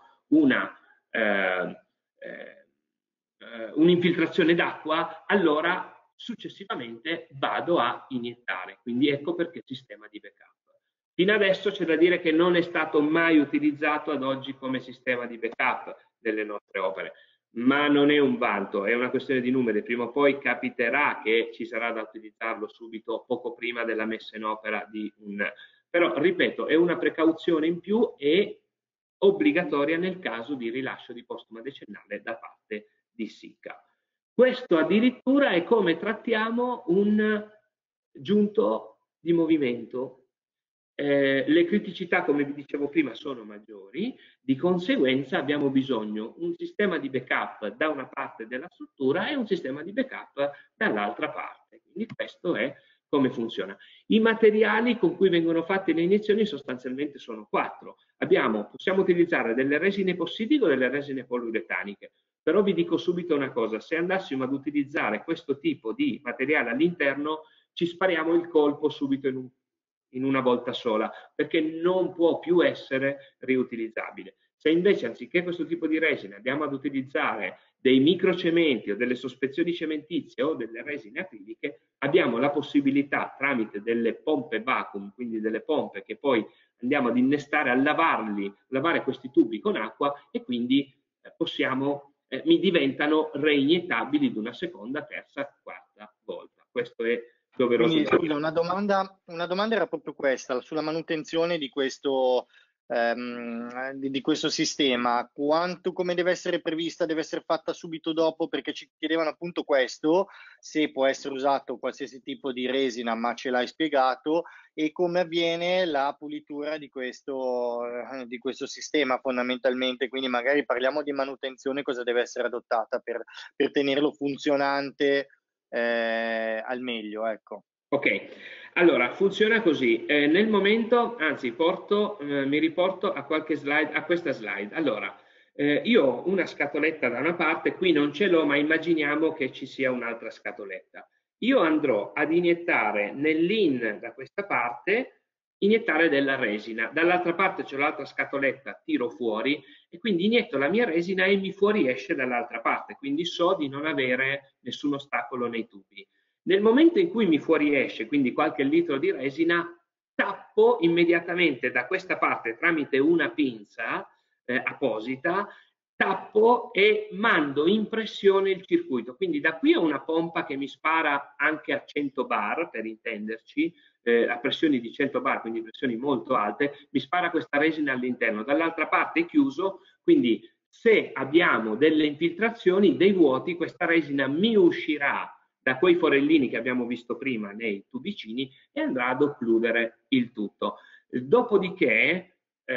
un'infiltrazione d'acqua, allora successivamente vado a iniettare. Quindi ecco perché sistema di backup. Fino adesso c'è da dire che non è stato mai utilizzato ad oggi come sistema di backup delle nostre opere, ma non è un vanto, è una questione di numeri. Prima o poi capiterà che ci sarà da utilizzarlo subito, poco prima della messa in opera di un... Però, ripeto, è una precauzione in più e obbligatoria nel caso di rilascio di postuma decennale da parte di SICA. Questo addirittura è come trattiamo un giunto di movimento. Le criticità, come vi dicevo prima, sono maggiori, di conseguenza abbiamo bisogno di un sistema di backup da una parte della struttura e un sistema di backup dall'altra parte. Quindi questo è come funziona. I materiali con cui vengono fatte le iniezioni sostanzialmente sono 4. Possiamo utilizzare delle resine epossidiche o delle resine poliuretaniche. Però vi dico subito una cosa: se andassimo ad utilizzare questo tipo di materiale all'interno, ci spariamo il colpo subito in una volta sola, perché non può più essere riutilizzabile. Se invece, anziché questo tipo di resina, andiamo ad utilizzare dei microcementi o delle sospezioni cementizie o delle resine acriliche, abbiamo la possibilità, tramite delle pompe vacuum, quindi delle pompe che poi andiamo ad innestare, a lavare questi tubi con acqua, e quindi mi diventano reinietabili di una seconda, terza, quarta volta. Questo è doveroso. Quindi, scusa, una domanda era proprio questa, sulla manutenzione di questo sistema. Come deve essere prevista? Deve essere fatta subito dopo? Perché ci chiedevano appunto questo, se può essere usato qualsiasi tipo di resina, ma ce l'hai spiegato, e come avviene la pulitura di questo sistema fondamentalmente. Quindi magari parliamo di manutenzione, cosa deve essere adottata per tenerlo funzionante al meglio, ecco. Ok, allora funziona così. Nel momento, anzi, mi riporto a qualche slide, a questa slide. Allora, io ho una scatoletta da una parte, qui non ce l'ho, ma immaginiamo che ci sia un'altra scatoletta. Io andrò ad iniettare nell'in da questa parte, iniettare della resina. Dall'altra parte c'è l'altra scatoletta, tiro fuori e quindi inietto la mia resina e mi fuoriesce dall'altra parte, quindi so di non avere nessun ostacolo nei tubi. Nel momento in cui mi fuoriesce, quindi qualche litro di resina, tappo immediatamente da questa parte tramite una pinza apposita, tappo e mando in pressione il circuito. Quindi da qui ho una pompa che mi spara anche a 100 bar, per intenderci, a pressioni di 100 bar, quindi pressioni molto alte, mi spara questa resina all'interno. Dall'altra parte è chiuso, quindi se abbiamo delle infiltrazioni, dei vuoti, questa resina mi uscirà da quei forellini che abbiamo visto prima nei tubicini e andrà ad occludere il tutto. Dopodiché,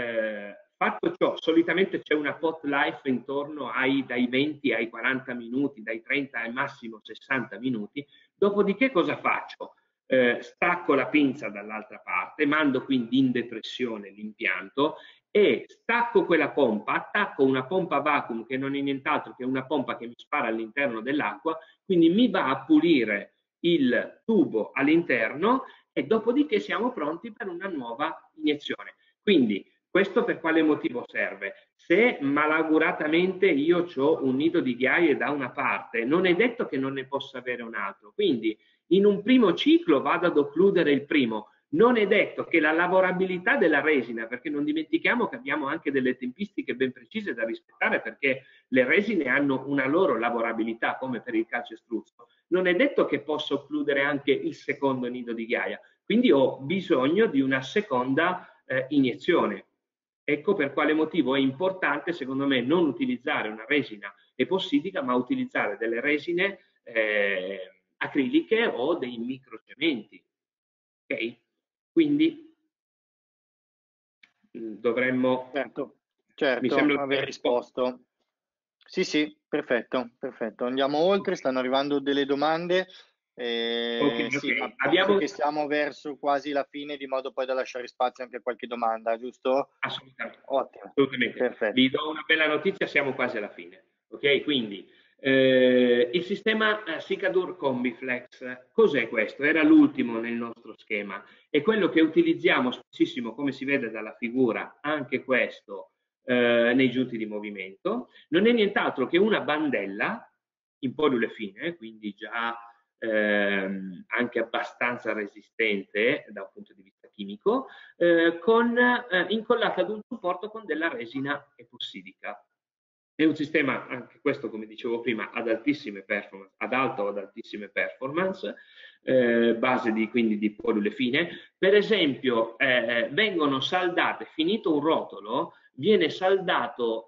fatto ciò, solitamente c'è una pot life intorno dai 20 ai 40 minuti, dai 30 ai massimo 60 minuti. Dopodiché cosa faccio? Stacco la pinza dall'altra parte, mando quindi in depressione l'impianto e stacco quella pompa, attacco una pompa vacuum che non è nient'altro che una pompa che mi spara all'interno dell'acqua, quindi mi va a pulire il tubo all'interno e dopodiché siamo pronti per una nuova iniezione. Quindi questo per quale motivo serve? Se malauguratamente io ho un nido di ghiaie da una parte, non è detto che non ne possa avere un altro, quindi in un primo ciclo vado ad occludere il primo. Non è detto che la lavorabilità della resina, perché non dimentichiamo che abbiamo anche delle tempistiche ben precise da rispettare, perché le resine hanno una loro lavorabilità, come per il calcestruzzo, non è detto che possa occludere anche il secondo nido di ghiaia, quindi ho bisogno di una seconda iniezione. Ecco per quale motivo è importante, secondo me, non utilizzare una resina epossidica, ma utilizzare delle resine acriliche o dei microcementi. Ok? Quindi dovremmo... Certo, aver risposto. Sì, perfetto. Andiamo oltre, stanno arrivando delle domande. Ok, Sì, ma penso abbiamo che siamo verso quasi la fine, di modo poi da lasciare spazio anche a qualche domanda, giusto? assolutamente, Ottimo, assolutamente. Vi perfetto. do una bella notizia, siamo quasi alla fine. Ok, quindi il sistema Sicadur Combiflex, cos'è questo? Era l'ultimo nel nostro schema, è quello che utilizziamo spessissimo, come si vede dalla figura, anche questo nei giunti di movimento. Non è nient'altro che una bandella in polule fine, quindi già anche abbastanza resistente da un punto di vista chimico, incollata ad un supporto con della resina epossidica. È un sistema, anche questo come dicevo prima, ad altissime performance, ad alta o ad altissime performance, base quindi di polule fine. Per esempio, vengono saldate, finito un rotolo, viene saldato,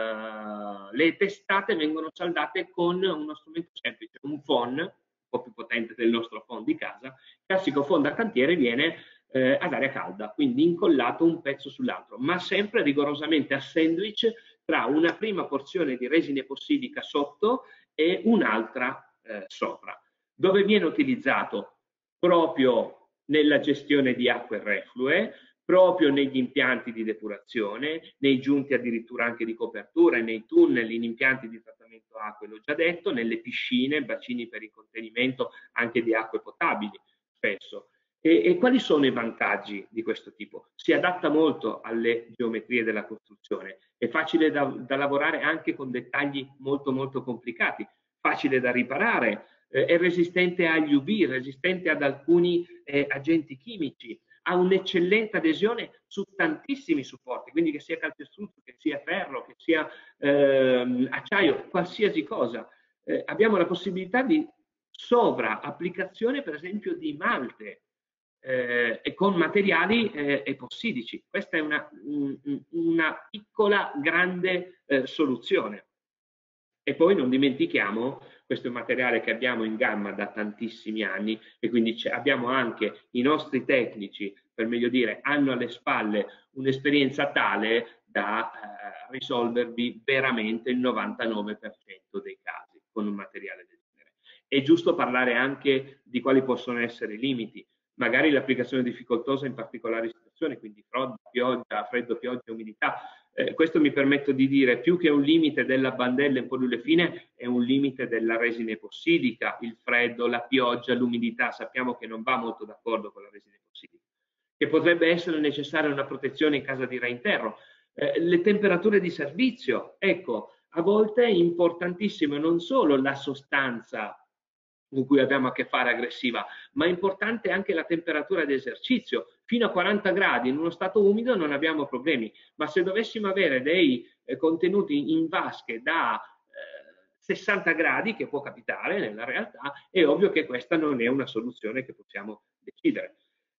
le testate vengono saldate con uno strumento semplice, un phon, un po' più potente del nostro phon di casa. Il classico phon da cantiere viene ad aria calda, quindi incollato un pezzo sull'altro, ma sempre rigorosamente a sandwich tra una prima porzione di resina epossidica sotto e un'altra sopra, dove viene utilizzato proprio nella gestione di acque reflue, proprio negli impianti di depurazione, nei giunti addirittura anche di copertura, nei tunnel, in impianti di trattamento acque, l'ho già detto, nelle piscine, bacini per il contenimento anche di acque potabili, spesso. E quali sono i vantaggi di questo tipo? Si adatta molto alle geometrie della costruzione, è facile da lavorare anche con dettagli molto molto complicati, facile da riparare, è resistente agli UV, resistente ad alcuni agenti chimici, ha un'eccellente adesione su tantissimi supporti, quindi che sia calcestruzzo, che sia ferro, che sia acciaio, qualsiasi cosa. Abbiamo la possibilità di sovra applicazione, per esempio, di malte e con materiali epossidici. Questa è una piccola grande soluzione. E poi non dimentichiamo, questo è un materiale che abbiamo in gamma da tantissimi anni e quindi abbiamo anche i nostri tecnici, per meglio dire, hanno alle spalle un'esperienza tale da risolvervi veramente il 99% dei casi con un materiale del genere. È giusto parlare anche di quali possono essere i limiti, magari l'applicazione difficoltosa in particolari situazioni, quindi freddo, pioggia, umidità. Questo mi permetto di dire, più che un limite della bandella in polule fine, è un limite della resina epossidica, il freddo, la pioggia, l'umidità, sappiamo che non va molto d'accordo con la resina epossidica, che potrebbe essere necessaria una protezione in casa di reinterro. Le temperature di servizio, ecco, a volte è importantissimo non solo la sostanza con cui abbiamo a che fare aggressiva, ma è importante anche la temperatura di esercizio. Fino a 40 gradi in uno stato umido non abbiamo problemi, ma se dovessimo avere dei contenuti in vasche da 60 gradi, che può capitare nella realtà, è ovvio che questa non è una soluzione che possiamo decidere.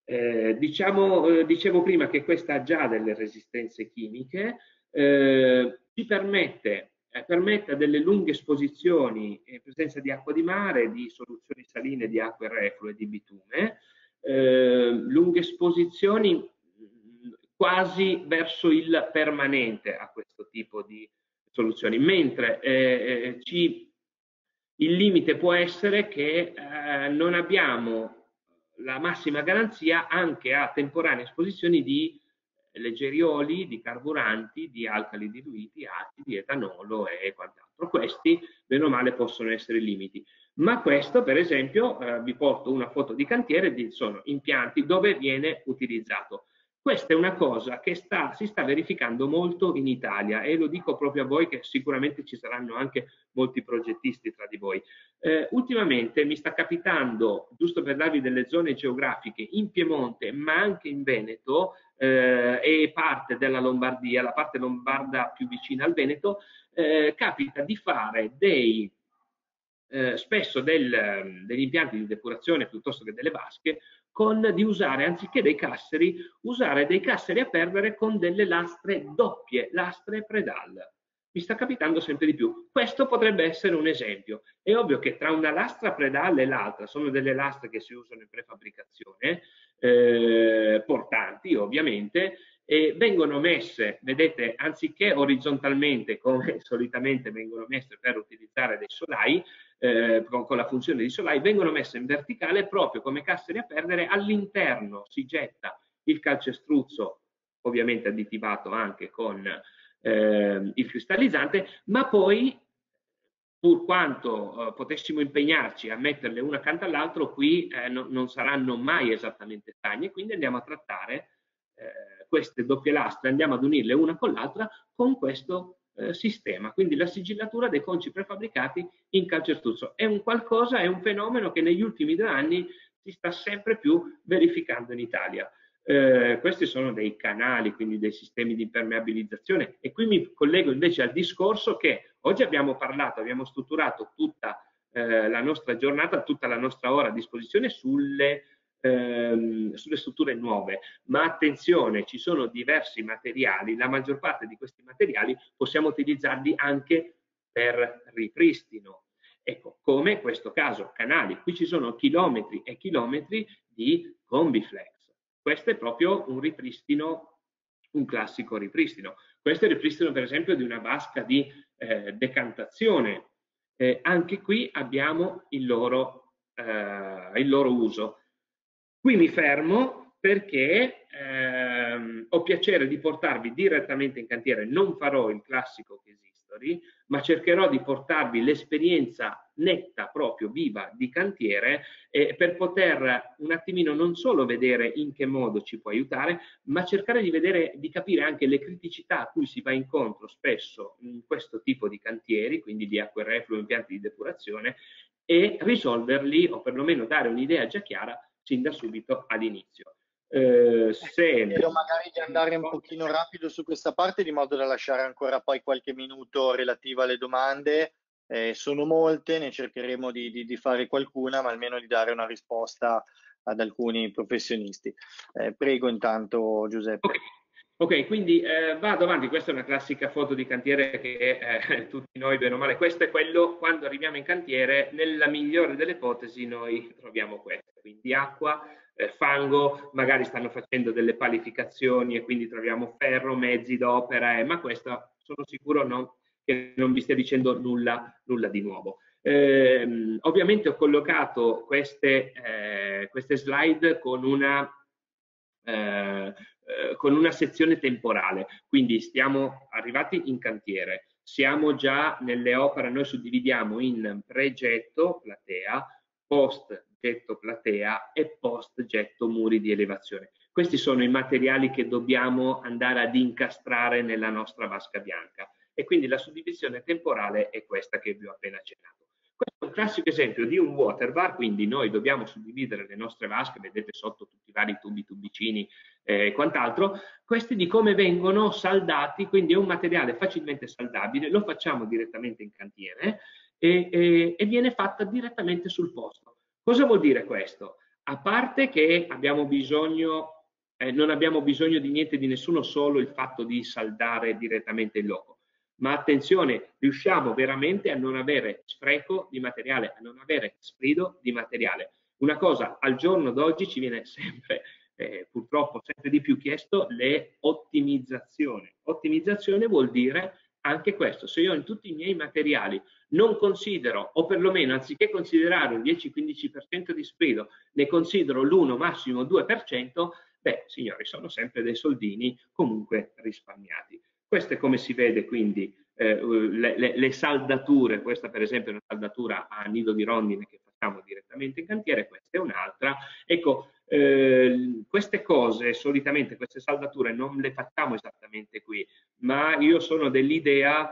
Dicevo prima che questa ha già delle resistenze chimiche, ci permette delle lunghe esposizioni in presenza di acqua di mare, di soluzioni saline, di acque reflue, di bitume, lunghe esposizioni quasi verso il permanente a questo tipo di soluzioni, mentre il limite può essere che non abbiamo la massima garanzia anche a temporanee esposizioni di leggeri oli, di carburanti, di alcali diluiti, acidi, etanolo e quant'altro. Questi, bene o male, possono essere limiti. Ma questo, per esempio, vi porto una foto di cantiere, sono impianti dove viene utilizzato. Questa è una cosa che si sta verificando molto in Italia e lo dico proprio a voi che sicuramente ci saranno anche molti progettisti tra di voi. Ultimamente mi sta capitando, giusto per darvi delle zone geografiche, in Piemonte ma anche in Veneto e parte della Lombardia, la parte lombarda più vicina al Veneto, capita di fare spesso degli impianti di depurazione piuttosto che delle vasche, di usare, anziché dei casseri, usare dei casseri a perdere con delle lastre doppie, lastre predal. Mi sta capitando sempre di più. Questo potrebbe essere un esempio. È ovvio che tra una lastra predal e l'altra, sono delle lastre che si usano in prefabbricazione, portanti ovviamente, e vengono messe, vedete, anziché orizzontalmente come solitamente vengono messe per utilizzare dei solai, con la funzione di solai, vengono messe in verticale proprio come casseri a perdere. All'interno si getta il calcestruzzo, ovviamente additivato anche con il cristallizzante, ma poi, pur quanto potessimo impegnarci a metterle una accanto all'altro, qui non saranno mai esattamente stagne, quindi andiamo a trattare queste doppie lastre, andiamo ad unirle una con l'altra con questo sistema. Quindi la sigillatura dei conci prefabbricati in calcestruzzo è un qualcosa, è un fenomeno che negli ultimi 2 anni si sta sempre più verificando in Italia. Questi sono dei canali, quindi dei sistemi di impermeabilizzazione, e qui mi collego invece al discorso che oggi abbiamo parlato, abbiamo strutturato tutta la nostra giornata, tutta la nostra ora a disposizione sulle strutture nuove, ma attenzione, ci sono diversi materiali, la maggior parte di questi materiali possiamo utilizzarli anche per ripristino. Ecco, come in questo caso, canali, qui ci sono chilometri e chilometri di combiflex. Questo è proprio un ripristino, un classico ripristino. Questo è il ripristino, per esempio, di una vasca di decantazione. Anche qui abbiamo il loro uso. Qui mi fermo perché ho piacere di portarvi direttamente in cantiere. Non farò il classico case history, ma cercherò di portarvi l'esperienza netta, proprio viva, di cantiere, per poter un attimino non solo vedere in che modo ci può aiutare, ma cercare di vedere, di capire anche le criticità a cui si va incontro spesso in questo tipo di cantieri, quindi di acque reflue, impianti di depurazione, e risolverli, o perlomeno dare un'idea già chiara sin da subito all'inizio. Spero magari di andare un pochino rapido su questa parte, di modo da lasciare ancora poi qualche minuto relativo alle domande. Sono molte, ne cercheremo di fare qualcuna, ma almeno di dare una risposta ad alcuni professionisti. Prego intanto Giuseppe. Ok, quindi vado avanti. Questa è una classica foto di cantiere che tutti noi, bene o male, questo è quello, quando arriviamo in cantiere, nella migliore delle ipotesi noi troviamo questo, quindi acqua, fango, magari stanno facendo delle palificazioni e quindi troviamo ferro, mezzi d'opera, ma questo sono sicuro che non vi stia dicendo nulla di nuovo. Ovviamente ho collocato queste slide con una sezione temporale, quindi stiamo arrivati in cantiere, siamo già nelle opere, noi suddividiamo in pre-getto platea, post-getto platea e post-getto muri di elevazione. Questi sono i materiali che dobbiamo andare ad incastrare nella nostra vasca bianca, e quindi la suddivisione temporale è questa che vi ho appena accennato. Questo è un classico esempio di un water bar, quindi noi dobbiamo suddividere le nostre vasche, vedete sotto tutti i vari tubi, tubicini e quant'altro, questi di come vengono saldati, quindi è un materiale facilmente saldabile, lo facciamo direttamente in cantiere e viene fatta direttamente sul posto. Cosa vuol dire questo? A parte che abbiamo bisogno, non abbiamo bisogno di niente di nessuno, solo il fatto di saldare direttamente il loco. Ma attenzione, riusciamo veramente a non avere spreco di materiale, a non avere sprido di materiale. Una cosa, al giorno d'oggi ci viene sempre, purtroppo sempre di più chiesto, le ottimizzazioni. Ottimizzazione vuol dire anche questo: se io in tutti i miei materiali non considero, o perlomeno anziché considerare un 10-15% di sprido, ne considero l'1, massimo 2%, beh, signori, sono sempre dei soldini comunque risparmiati. Questo è come si vede quindi le saldature. Questa per esempio è una saldatura a nido di rondine che facciamo direttamente in cantiere, questa è un'altra. Ecco, queste cose, solitamente queste saldature non le facciamo esattamente qui, ma io sono dell'idea,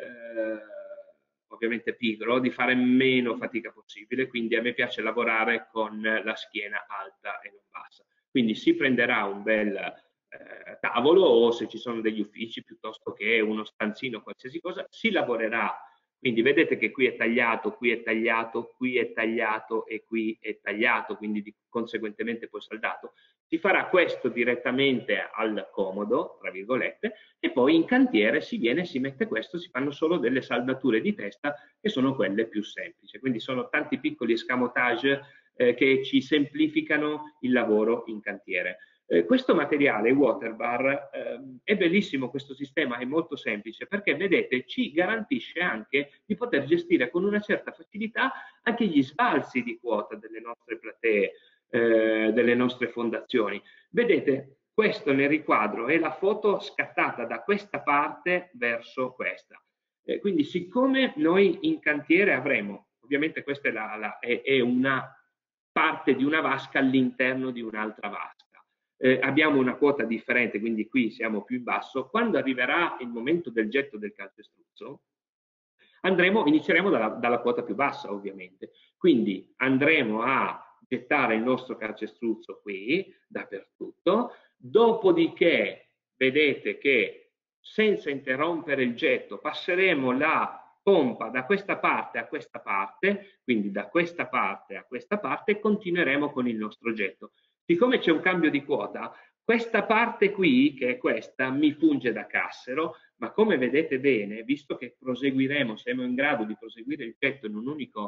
ovviamente pigro, di fare meno fatica possibile, quindi a me piace lavorare con la schiena alta e non bassa. Quindi si prenderà un bel tavolo, o se ci sono degli uffici piuttosto che uno stanzino, qualsiasi cosa, si lavorerà. Quindi vedete che qui è tagliato, qui è tagliato, qui è tagliato e qui è tagliato, quindi conseguentemente poi saldato. Si farà questo direttamente al comodo, tra virgolette, e poi in cantiere si viene, si mette questo, si fanno solo delle saldature di testa che sono quelle più semplici. Quindi sono tanti piccoli escamotage che ci semplificano il lavoro in cantiere. Questo materiale Waterbar è bellissimo, questo sistema è molto semplice perché vedete ci garantisce anche di poter gestire con una certa facilità anche gli sbalzi di quota delle nostre platee, delle nostre fondazioni. Vedete, questo nel riquadro è la foto scattata da questa parte verso questa. Quindi siccome noi in cantiere avremo, ovviamente questa è una parte di una vasca all'interno di un'altra vasca, abbiamo una quota differente, quindi qui siamo più in basso. Quando arriverà il momento del getto del calcestruzzo, inizieremo dalla quota più bassa, ovviamente. Quindi andremo a gettare il nostro calcestruzzo qui, dappertutto, dopodiché vedete che senza interrompere il getto passeremo la pompa da questa parte a questa parte, quindi da questa parte a questa parte, e continueremo con il nostro getto. Siccome c'è un cambio di quota, questa parte qui, che è questa, mi funge da cassero, ma come vedete bene, visto che proseguiremo, siamo in grado di proseguire il getto in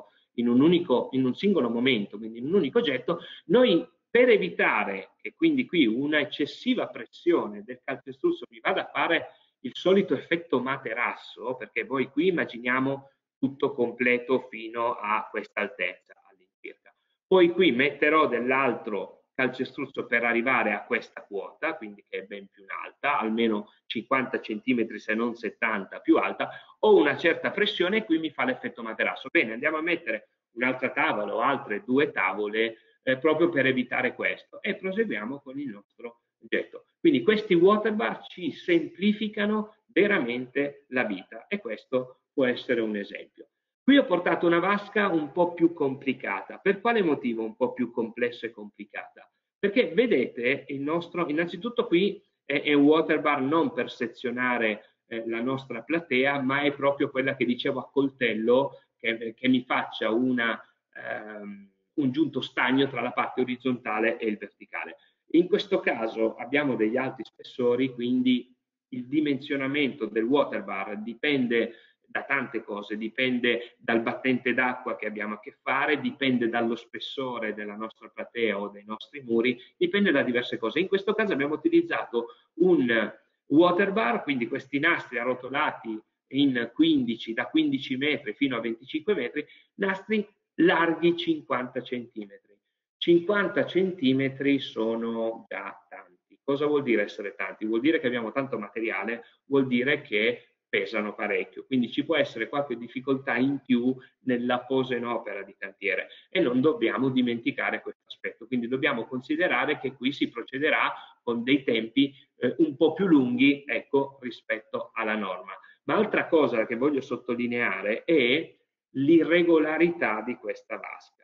un singolo momento, quindi in un unico getto, noi per evitare che quindi qui una eccessiva pressione del calcestruzzo mi vada a fare il solito effetto materasso, perché voi qui immaginiamo tutto completo fino a questa altezza all'incirca. Poi qui metterò dell'altro calcestruzzo per arrivare a questa quota, quindi che è ben più alta, almeno 50 cm se non 70 più alta, ho una certa pressione e qui mi fa l'effetto materasso. Bene, andiamo a mettere un'altra tavola o altre 2 tavole proprio per evitare questo e proseguiamo con il nostro getto. Quindi questi Waterbar ci semplificano veramente la vita e questo può essere un esempio. Qui ho portato una vasca un po' più complicata. Per quale motivo un po' più complessa e complicata? Perché vedete il nostro, innanzitutto qui è un Waterbar non per sezionare la nostra platea, ma è proprio quella che dicevo a coltello che mi faccia un giunto stagno tra la parte orizzontale e il verticale. In questo caso abbiamo degli alti spessori, quindi il dimensionamento del Waterbar dipende da tante cose, dipende dal battente d'acqua che abbiamo a che fare, dipende dallo spessore della nostra platea o dei nostri muri, dipende da diverse cose. In questo caso abbiamo utilizzato un Waterbar, quindi questi nastri arrotolati in 15, da 15 metri fino a 25 metri, nastri larghi 50 centimetri. 50 centimetri sono già tanti. Cosa vuol dire essere tanti? Vuol dire che abbiamo tanto materiale, vuol dire che pesano parecchio, quindi ci può essere qualche difficoltà in più nella posa in opera di cantiere e non dobbiamo dimenticare questo aspetto, quindi dobbiamo considerare che qui si procederà con dei tempi un po' più lunghi, ecco, rispetto alla norma. Ma altra cosa che voglio sottolineare è l'irregolarità di questa vasca.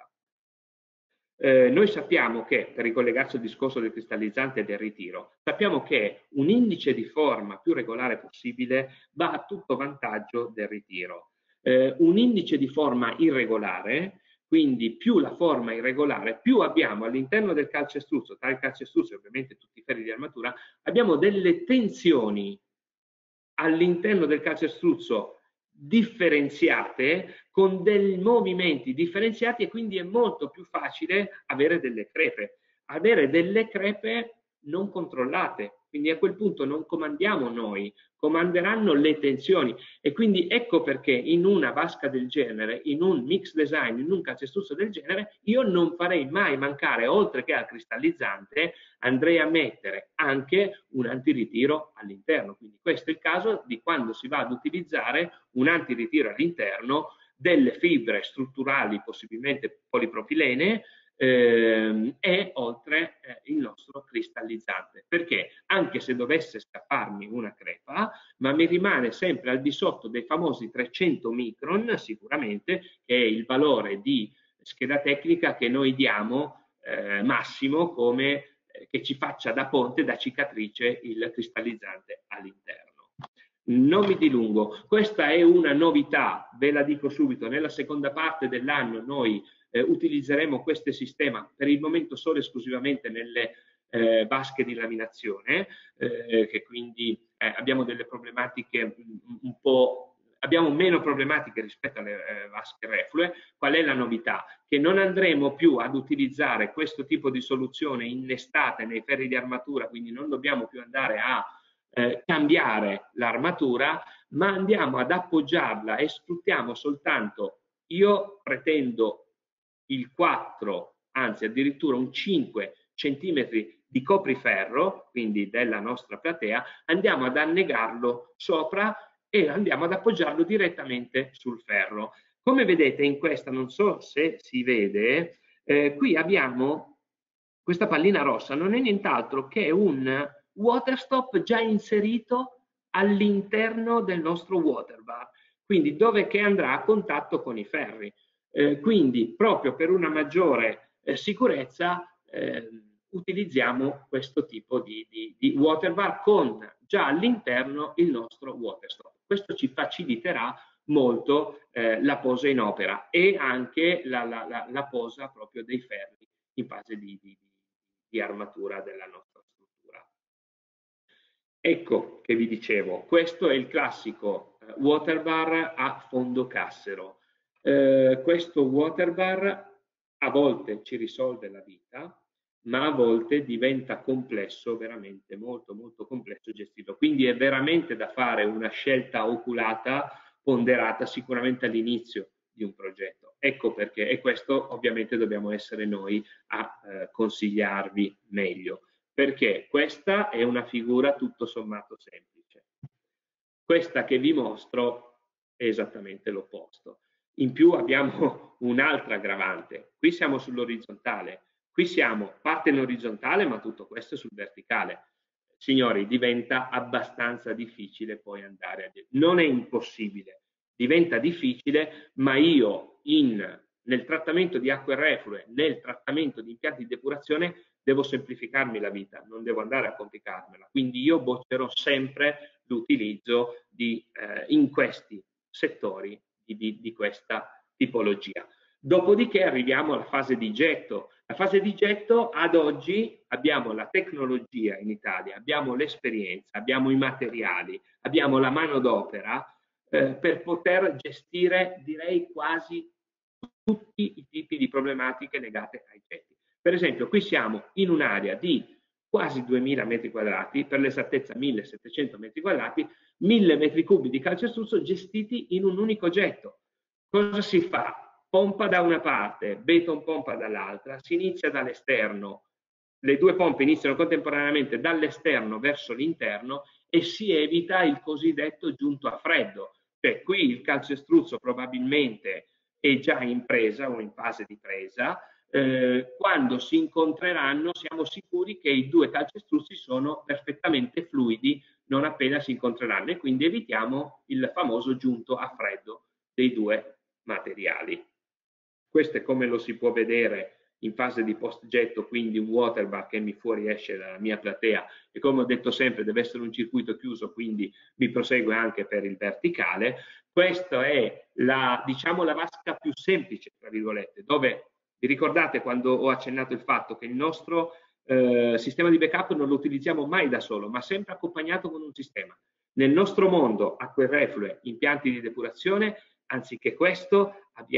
Noi sappiamo che, per ricollegarsi al discorso del cristallizzante e del ritiro, sappiamo che un indice di forma più regolare possibile va a tutto vantaggio del ritiro. Un indice di forma irregolare, quindi più la forma irregolare, più abbiamo all'interno del calcestruzzo, tra il calcestruzzo e ovviamente tutti i ferri di armatura, abbiamo delle tensioni all'interno del calcestruzzo differenziate con dei movimenti differenziati e quindi è molto più facile avere delle crepe non controllate, quindi a quel punto non comandiamo noi, comanderanno le tensioni e quindi ecco perché in una vasca del genere, in un mix design, in un calcestruzzo del genere, io non farei mai mancare, oltre che al cristallizzante, andrei a mettere anche un antiritiro all'interno. Quindi questo è il caso di quando si va ad utilizzare un antiritiro all'interno delle fibre strutturali, possibilmente polipropilene, e oltre il nostro cristallizzante, perché anche se dovesse scapparmi una crepa, ma mi rimane sempre al di sotto dei famosi 300 micron, sicuramente, che è il valore di scheda tecnica che noi diamo massimo come che ci faccia da ponte, da cicatrice il cristallizzante all'interno. Non mi dilungo, questa è una novità, ve la dico subito, nella seconda parte dell'anno noi utilizzeremo questo sistema per il momento solo esclusivamente nelle vasche di laminazione, che quindi abbiamo delle problematiche un po' abbiamo meno problematiche rispetto alle vasche reflue. Qual è la novità? Che non andremo più ad utilizzare questo tipo di soluzione innestate nei ferri di armatura, quindi non dobbiamo più andare a cambiare l'armatura, ma andiamo ad appoggiarla e sfruttiamo soltanto, io pretendo il 4, anzi addirittura un 5 centimetri di copriferro, quindi della nostra platea, andiamo ad annegarlo sopra e andiamo ad appoggiarlo direttamente sul ferro. Come vedete in questa, non so se si vede, qui abbiamo questa pallina rossa, non è nient'altro che un water stop già inserito all'interno del nostro water bar, quindi dove che andrà a contatto con i ferri. Quindi proprio per una maggiore sicurezza utilizziamo questo tipo di water bar con già all'interno il nostro water stop. Questo ci faciliterà molto la posa in opera e anche la posa proprio dei ferri in fase di armatura della nostra struttura. Ecco che vi dicevo, questo è il classico water bar a fondo cassero. Questo water bar a volte ci risolve la vita, ma a volte diventa complesso, veramente molto molto complesso gestirlo. Quindi è veramente da fare una scelta oculata, ponderata sicuramente all'inizio di un progetto. Ecco perché, e questo ovviamente dobbiamo essere noi a consigliarvi meglio, perché questa è una figura tutto sommato semplice. Questa che vi mostro è esattamente l'opposto. In più abbiamo un'altra aggravante. Qui siamo sull'orizzontale, qui siamo parte in orizzontale, ma tutto questo è sul verticale. Signori, diventa abbastanza difficile poi andare a... Non è impossibile, diventa difficile, ma io nel trattamento di acque reflue, nel trattamento di impianti di depurazione, devo semplificarmi la vita, non devo andare a complicarmela. Quindi io boccerò sempre l'utilizzo in questi settori di questa tipologia. Dopodiché arriviamo alla fase di getto. La fase di getto ad oggi abbiamo la tecnologia in Italia, abbiamo l'esperienza, abbiamo i materiali, abbiamo la manodopera per poter gestire, direi, quasi tutti i tipi di problematiche legate ai getti. Per esempio, qui siamo in un'area di quasi 2000 metri quadrati, per l'esattezza 1700 metri quadrati, 1000 metri cubi di calcestruzzo gestiti in un unico getto. Cosa si fa? Pompa da una parte, beton pompa dall'altra, si inizia dall'esterno, le due pompe iniziano contemporaneamente dall'esterno verso l'interno e si evita il cosiddetto giunto a freddo. Cioè qui il calcestruzzo probabilmente è già in presa o in fase di presa, quando si incontreranno siamo sicuri che i due calcestruzzi sono perfettamente fluidi non appena si incontreranno e quindi evitiamo il famoso giunto a freddo dei due materiali. Questo è come lo si può vedere in fase di post getto, quindi un water bar che mi fuoriesce dalla mia platea e come ho detto sempre deve essere un circuito chiuso, quindi mi prosegue anche per il verticale. Questa è diciamo la vasca più semplice, tra virgolette, dove vi ricordate quando ho accennato il fatto che il nostro sistema di backup non lo utilizziamo mai da solo, ma sempre accompagnato con un sistema. Nel nostro mondo, acque reflue, impianti di depurazione, anziché questo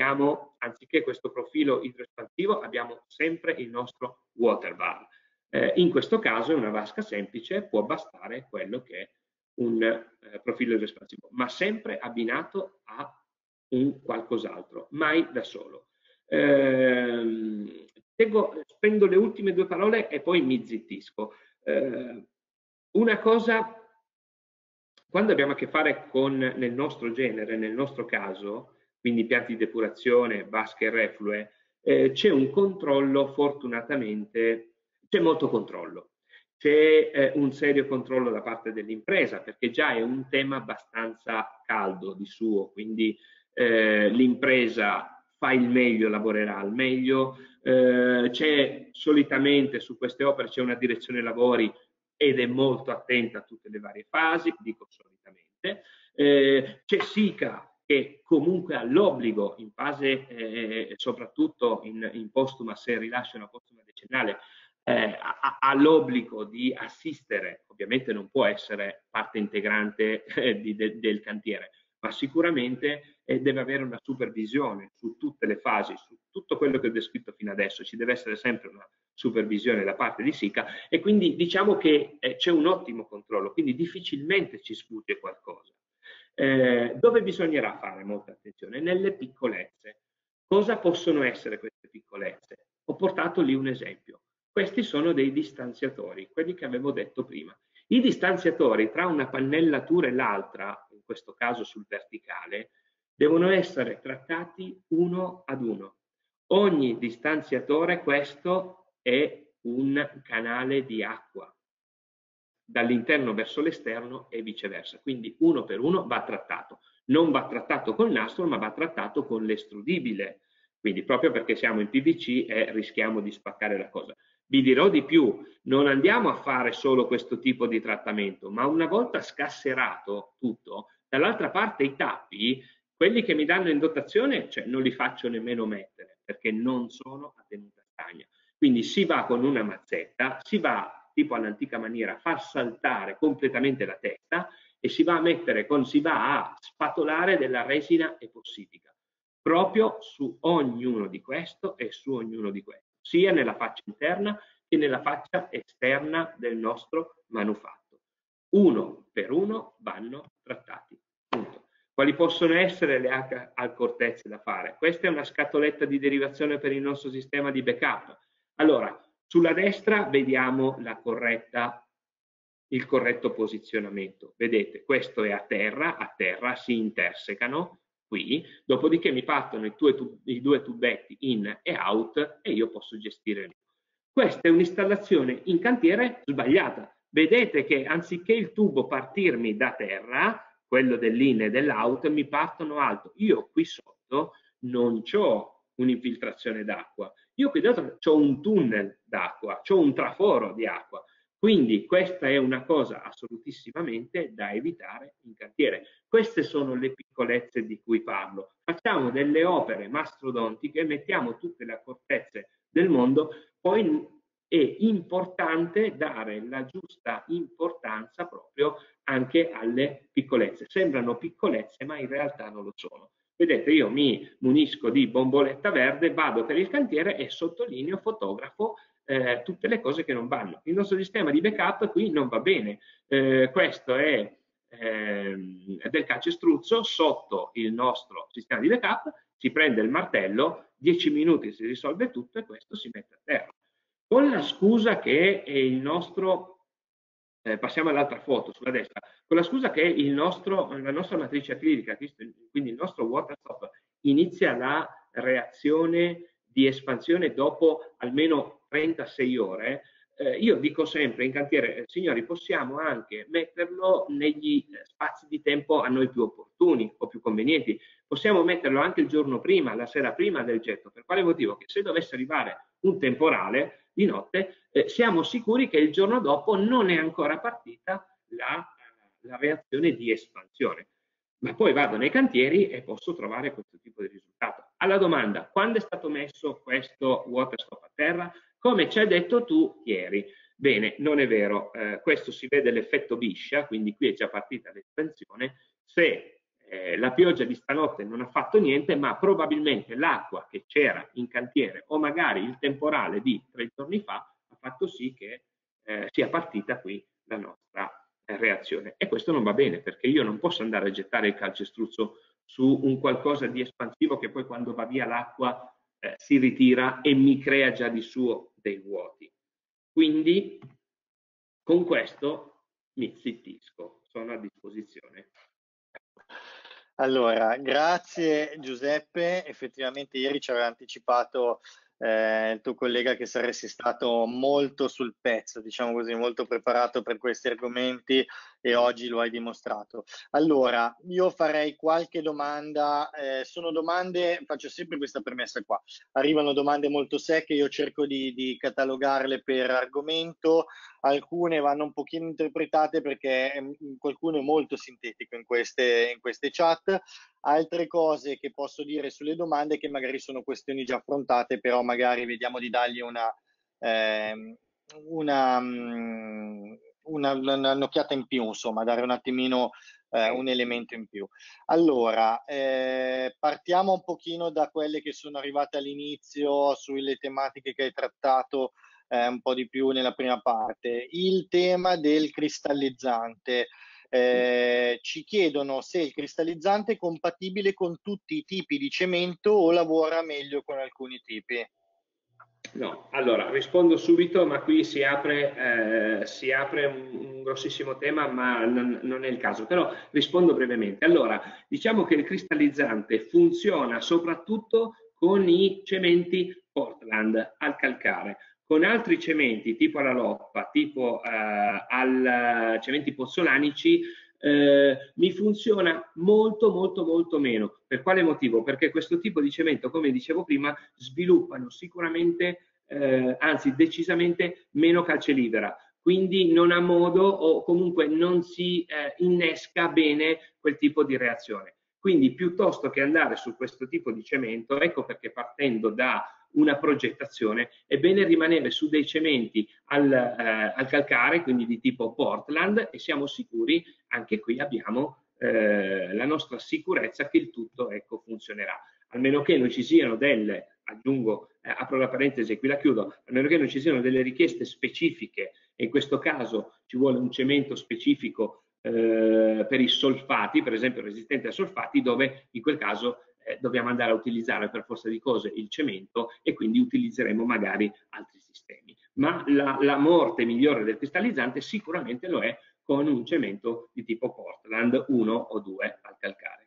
profilo idroespansivo, abbiamo sempre il nostro water bar. In questo caso è una vasca semplice, può bastare quello che è un profilo idroespansivo, ma sempre abbinato a un qualcos'altro, mai da solo. Spendo le ultime due parole e poi mi zittisco. Una cosa, quando abbiamo a che fare con, nel nostro genere, nel nostro caso, quindi pianti di depurazione, vasche e reflue, c'è un controllo, fortunatamente, c'è molto controllo. C'è un serio controllo da parte dell'impresa, perché già è un tema abbastanza caldo di suo, quindi l'impresa fa il meglio, lavorerà al meglio, c'è solitamente su queste opere c'è una direzione lavori ed è molto attenta a tutte le varie fasi, dico solitamente, c'è SICA che comunque ha l'obbligo in fase, soprattutto in postuma, se rilascia una postuma decennale, ha l'obbligo di assistere, ovviamente non può essere parte integrante del cantiere, ma sicuramente deve avere una supervisione su tutte le fasi, su tutto quello che ho descritto fino adesso. Ci deve essere sempre una supervisione da parte di SICA e quindi diciamo che c'è un ottimo controllo, quindi difficilmente ci sfugge qualcosa. Dove bisognerà fare molta attenzione? Nelle piccolezze. Cosa possono essere queste piccolezze? Ho portato lì un esempio. Questi sono dei distanziatori, quelli che avevo detto prima. I distanziatori tra una pannellatura e l'altra, in questo caso sul verticale, devono essere trattati uno ad uno. Ogni distanziatore, questo è un canale di acqua dall'interno verso l'esterno e viceversa. Quindi uno per uno va trattato. Non va trattato col nastro, ma va trattato con l'estrudibile. Quindi proprio perché siamo in PVC e rischiamo di spaccare la cosa. Vi dirò di più, non andiamo a fare solo questo tipo di trattamento, ma una volta scasserato tutto, dall'altra parte i tappi, quelli che mi danno in dotazione, cioè non li faccio nemmeno mettere, perché non sono a tenuta stagna. Quindi si va con una mazzetta, si va tipo all'antica maniera, far saltare completamente la testa e si va a spatolare della resina epossidica proprio su ognuno di questo e su ognuno di questo, sia nella faccia interna che nella faccia esterna del nostro manufatto. Uno per uno vanno trattati. Punto. Quali possono essere le accortezze da fare? Questa è una scatoletta di derivazione per il nostro sistema di backup. Allora, sulla destra vediamo il corretto posizionamento. Vedete, questo è a terra si intersecano qui, dopodiché mi partono i due tubetti in e out e io posso gestire lì. Questa è un'installazione in cantiere sbagliata. Vedete che anziché il tubo partirmi da terra, quello dell'in e dell'out, mi partono alto. Io qui sotto non ho un'infiltrazione d'acqua, io qui dentro ho un tunnel d'acqua, ho un traforo di acqua. Quindi questa è una cosa assolutissimamente da evitare in cantiere. Queste sono le piccolezze di cui parlo. Facciamo delle opere mastodontiche, mettiamo tutte le accortezze del mondo, poi è importante dare la giusta importanza proprio anche alle piccolezze. Sembrano piccolezze, ma in realtà non lo sono. Vedete, io mi munisco di bomboletta verde, vado per il cantiere e sottolineo, fotografo tutte le cose che non vanno. Il nostro sistema di backup qui non va bene. Questo è del calcestruzzo sotto il nostro sistema di backup, si prende il martello, 10 minuti si risolve tutto e questo si mette a terra. Con la scusa che è il nostro, passiamo all'altra foto sulla destra, con la scusa che la nostra matrice acrilica, quindi il nostro water stop, inizia la reazione di espansione dopo almeno 36 ore, io dico sempre in cantiere, signori, possiamo anche metterlo negli spazi di tempo a noi più opportuni o più convenienti. Possiamo metterlo anche il giorno prima, la sera prima del getto. Per quale motivo? Che se dovesse arrivare un temporale di notte, siamo sicuri che il giorno dopo non è ancora partita la reazione di espansione. Ma poi vado nei cantieri e posso trovare questo tipo di risultato. Alla domanda, quando è stato messo questo water stop a terra? Come ci hai detto tu ieri. Bene, non è vero, questo si vede l'effetto biscia, quindi qui è già partita l'espansione. Se la pioggia di stanotte non ha fatto niente, ma probabilmente l'acqua che c'era in cantiere o magari il temporale di 3 giorni fa ha fatto sì che sia partita qui la nostra reazione. E questo non va bene, perché io non posso andare a gettare il calcestruzzo su un qualcosa di espansivo che poi quando va via l'acqua si ritira e mi crea già di suo dei vuoti. Quindi con questo mi zittisco, sono a disposizione. Allora, grazie Giuseppe, effettivamente ieri ci aveva anticipato il tuo collega che saresti stato molto sul pezzo, diciamo così, molto preparato per questi argomenti e oggi lo hai dimostrato. Allora, io farei qualche domanda, sono domande, faccio sempre questa premessa qua, arrivano domande molto secche, io cerco di catalogarle per argomento, alcune vanno un pochino interpretate perché qualcuno è molto sintetico in queste chat, altre cose che posso dire sulle domande che magari sono questioni già affrontate, però magari vediamo di dargli un'occhiata in più, insomma, dare un attimino un elemento in più. Allora, partiamo un pochino da quelle che sono arrivate all'inizio sulle tematiche che hai trattato un po' di più nella prima parte. Il tema del cristallizzante. Ci chiedono se il cristallizzante è compatibile con tutti i tipi di cemento o lavora meglio con alcuni tipi. No, allora rispondo subito, ma qui si apre un grossissimo tema, ma non è il caso, però rispondo brevemente. Allora, diciamo che il cristallizzante funziona soprattutto con i cementi Portland al calcare. Con altri cementi, tipo alla loppa, tipo cementi pozzolanici, mi funziona molto meno. Per quale motivo? Perché questo tipo di cemento, come dicevo prima, sviluppano sicuramente, anzi decisamente meno calce libera, quindi non ha modo o comunque non si innesca bene quel tipo di reazione. Quindi piuttosto che andare su questo tipo di cemento, ecco perché partendo da una progettazione è bene rimanere su dei cementi al calcare, quindi di tipo Portland, e siamo sicuri, anche qui abbiamo la nostra sicurezza che il tutto, ecco, funzionerà. Almeno che non ci siano delle, aggiungo, apro la parentesi e qui la chiudo, a meno che non ci siano delle richieste specifiche, e in questo caso ci vuole un cemento specifico per i solfati, per esempio resistente a solfati, dove in quel caso dobbiamo andare a utilizzare per forza di cose il cemento e quindi utilizzeremo magari altri sistemi. Ma la morte migliore del cristallizzante sicuramente lo è con un cemento di tipo Portland 1 o 2 al calcare.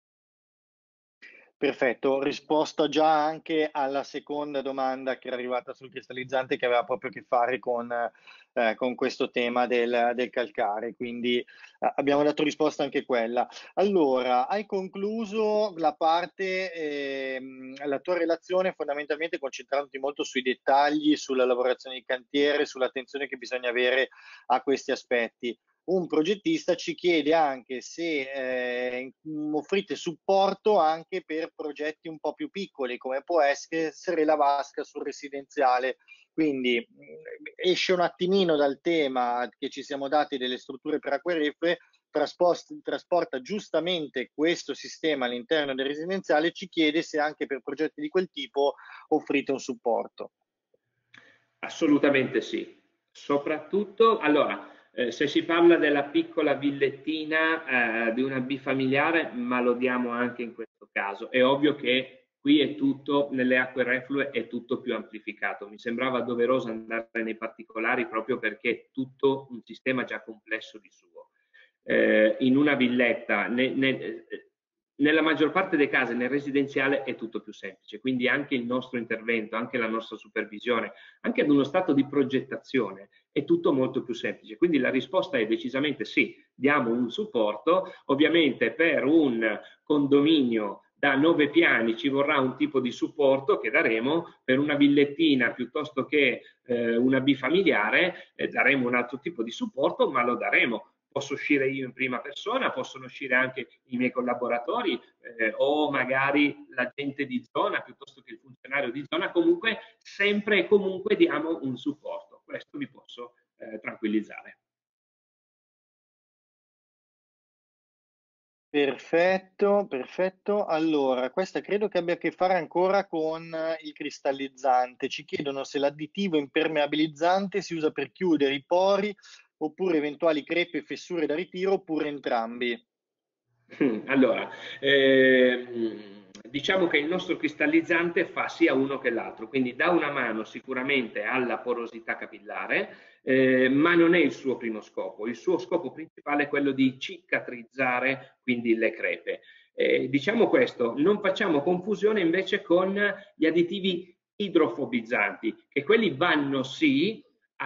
Perfetto, ho risposto già anche alla seconda domanda che era arrivata sul cristallizzante, che aveva proprio a che fare con questo tema del calcare, quindi abbiamo dato risposta anche a quella. Allora, hai concluso la parte, la tua relazione fondamentalmente concentrandoti molto sui dettagli, sulla lavorazione di cantiere, sull'attenzione che bisogna avere a questi aspetti. Un progettista ci chiede anche se offrite supporto anche per progetti un po' più piccoli, come può essere la vasca sul residenziale. Quindi esce un attimino dal tema che ci siamo dati delle strutture per acque reflue, trasporta giustamente questo sistema all'interno del residenziale, ci chiede se anche per progetti di quel tipo offrite un supporto. Assolutamente sì. Soprattutto, allora, se si parla della piccola villettina di una bifamiliare, ma lo diamo anche in questo caso. È ovvio che qui è tutto, nelle acque reflue è tutto più amplificato. Mi sembrava doveroso andare nei particolari proprio perché è tutto un sistema già complesso di suo. In una villetta, nella maggior parte dei casi nel residenziale è tutto più semplice, quindi anche il nostro intervento, anche la nostra supervisione, anche ad uno stato di progettazione è tutto molto più semplice. Quindi la risposta è decisamente sì, diamo un supporto, ovviamente per un condominio da 9 piani ci vorrà un tipo di supporto che daremo, per una villettina piuttosto che una bifamiliare daremo un altro tipo di supporto, ma lo daremo. Posso uscire io in prima persona, possono uscire anche i miei collaboratori o magari la gente di zona piuttosto che il funzionario di zona, comunque sempre e comunque diamo un supporto, questo vi posso tranquillizzare. Perfetto, perfetto. Allora, questa credo che abbia a che fare ancora con il cristallizzante. Ci chiedono se l'additivo impermeabilizzante si usa per chiudere i pori oppure eventuali crepe e fessure da ritiro oppure entrambi. Allora, diciamo che il nostro cristallizzante fa sia uno che l'altro, quindi dà una mano sicuramente alla porosità capillare, ma non è il suo primo scopo. Il suo scopo principale è quello di cicatrizzare quindi le crepe. Diciamo questo, non facciamo confusione invece con gli additivi idrofobizzanti, che quelli vanno sì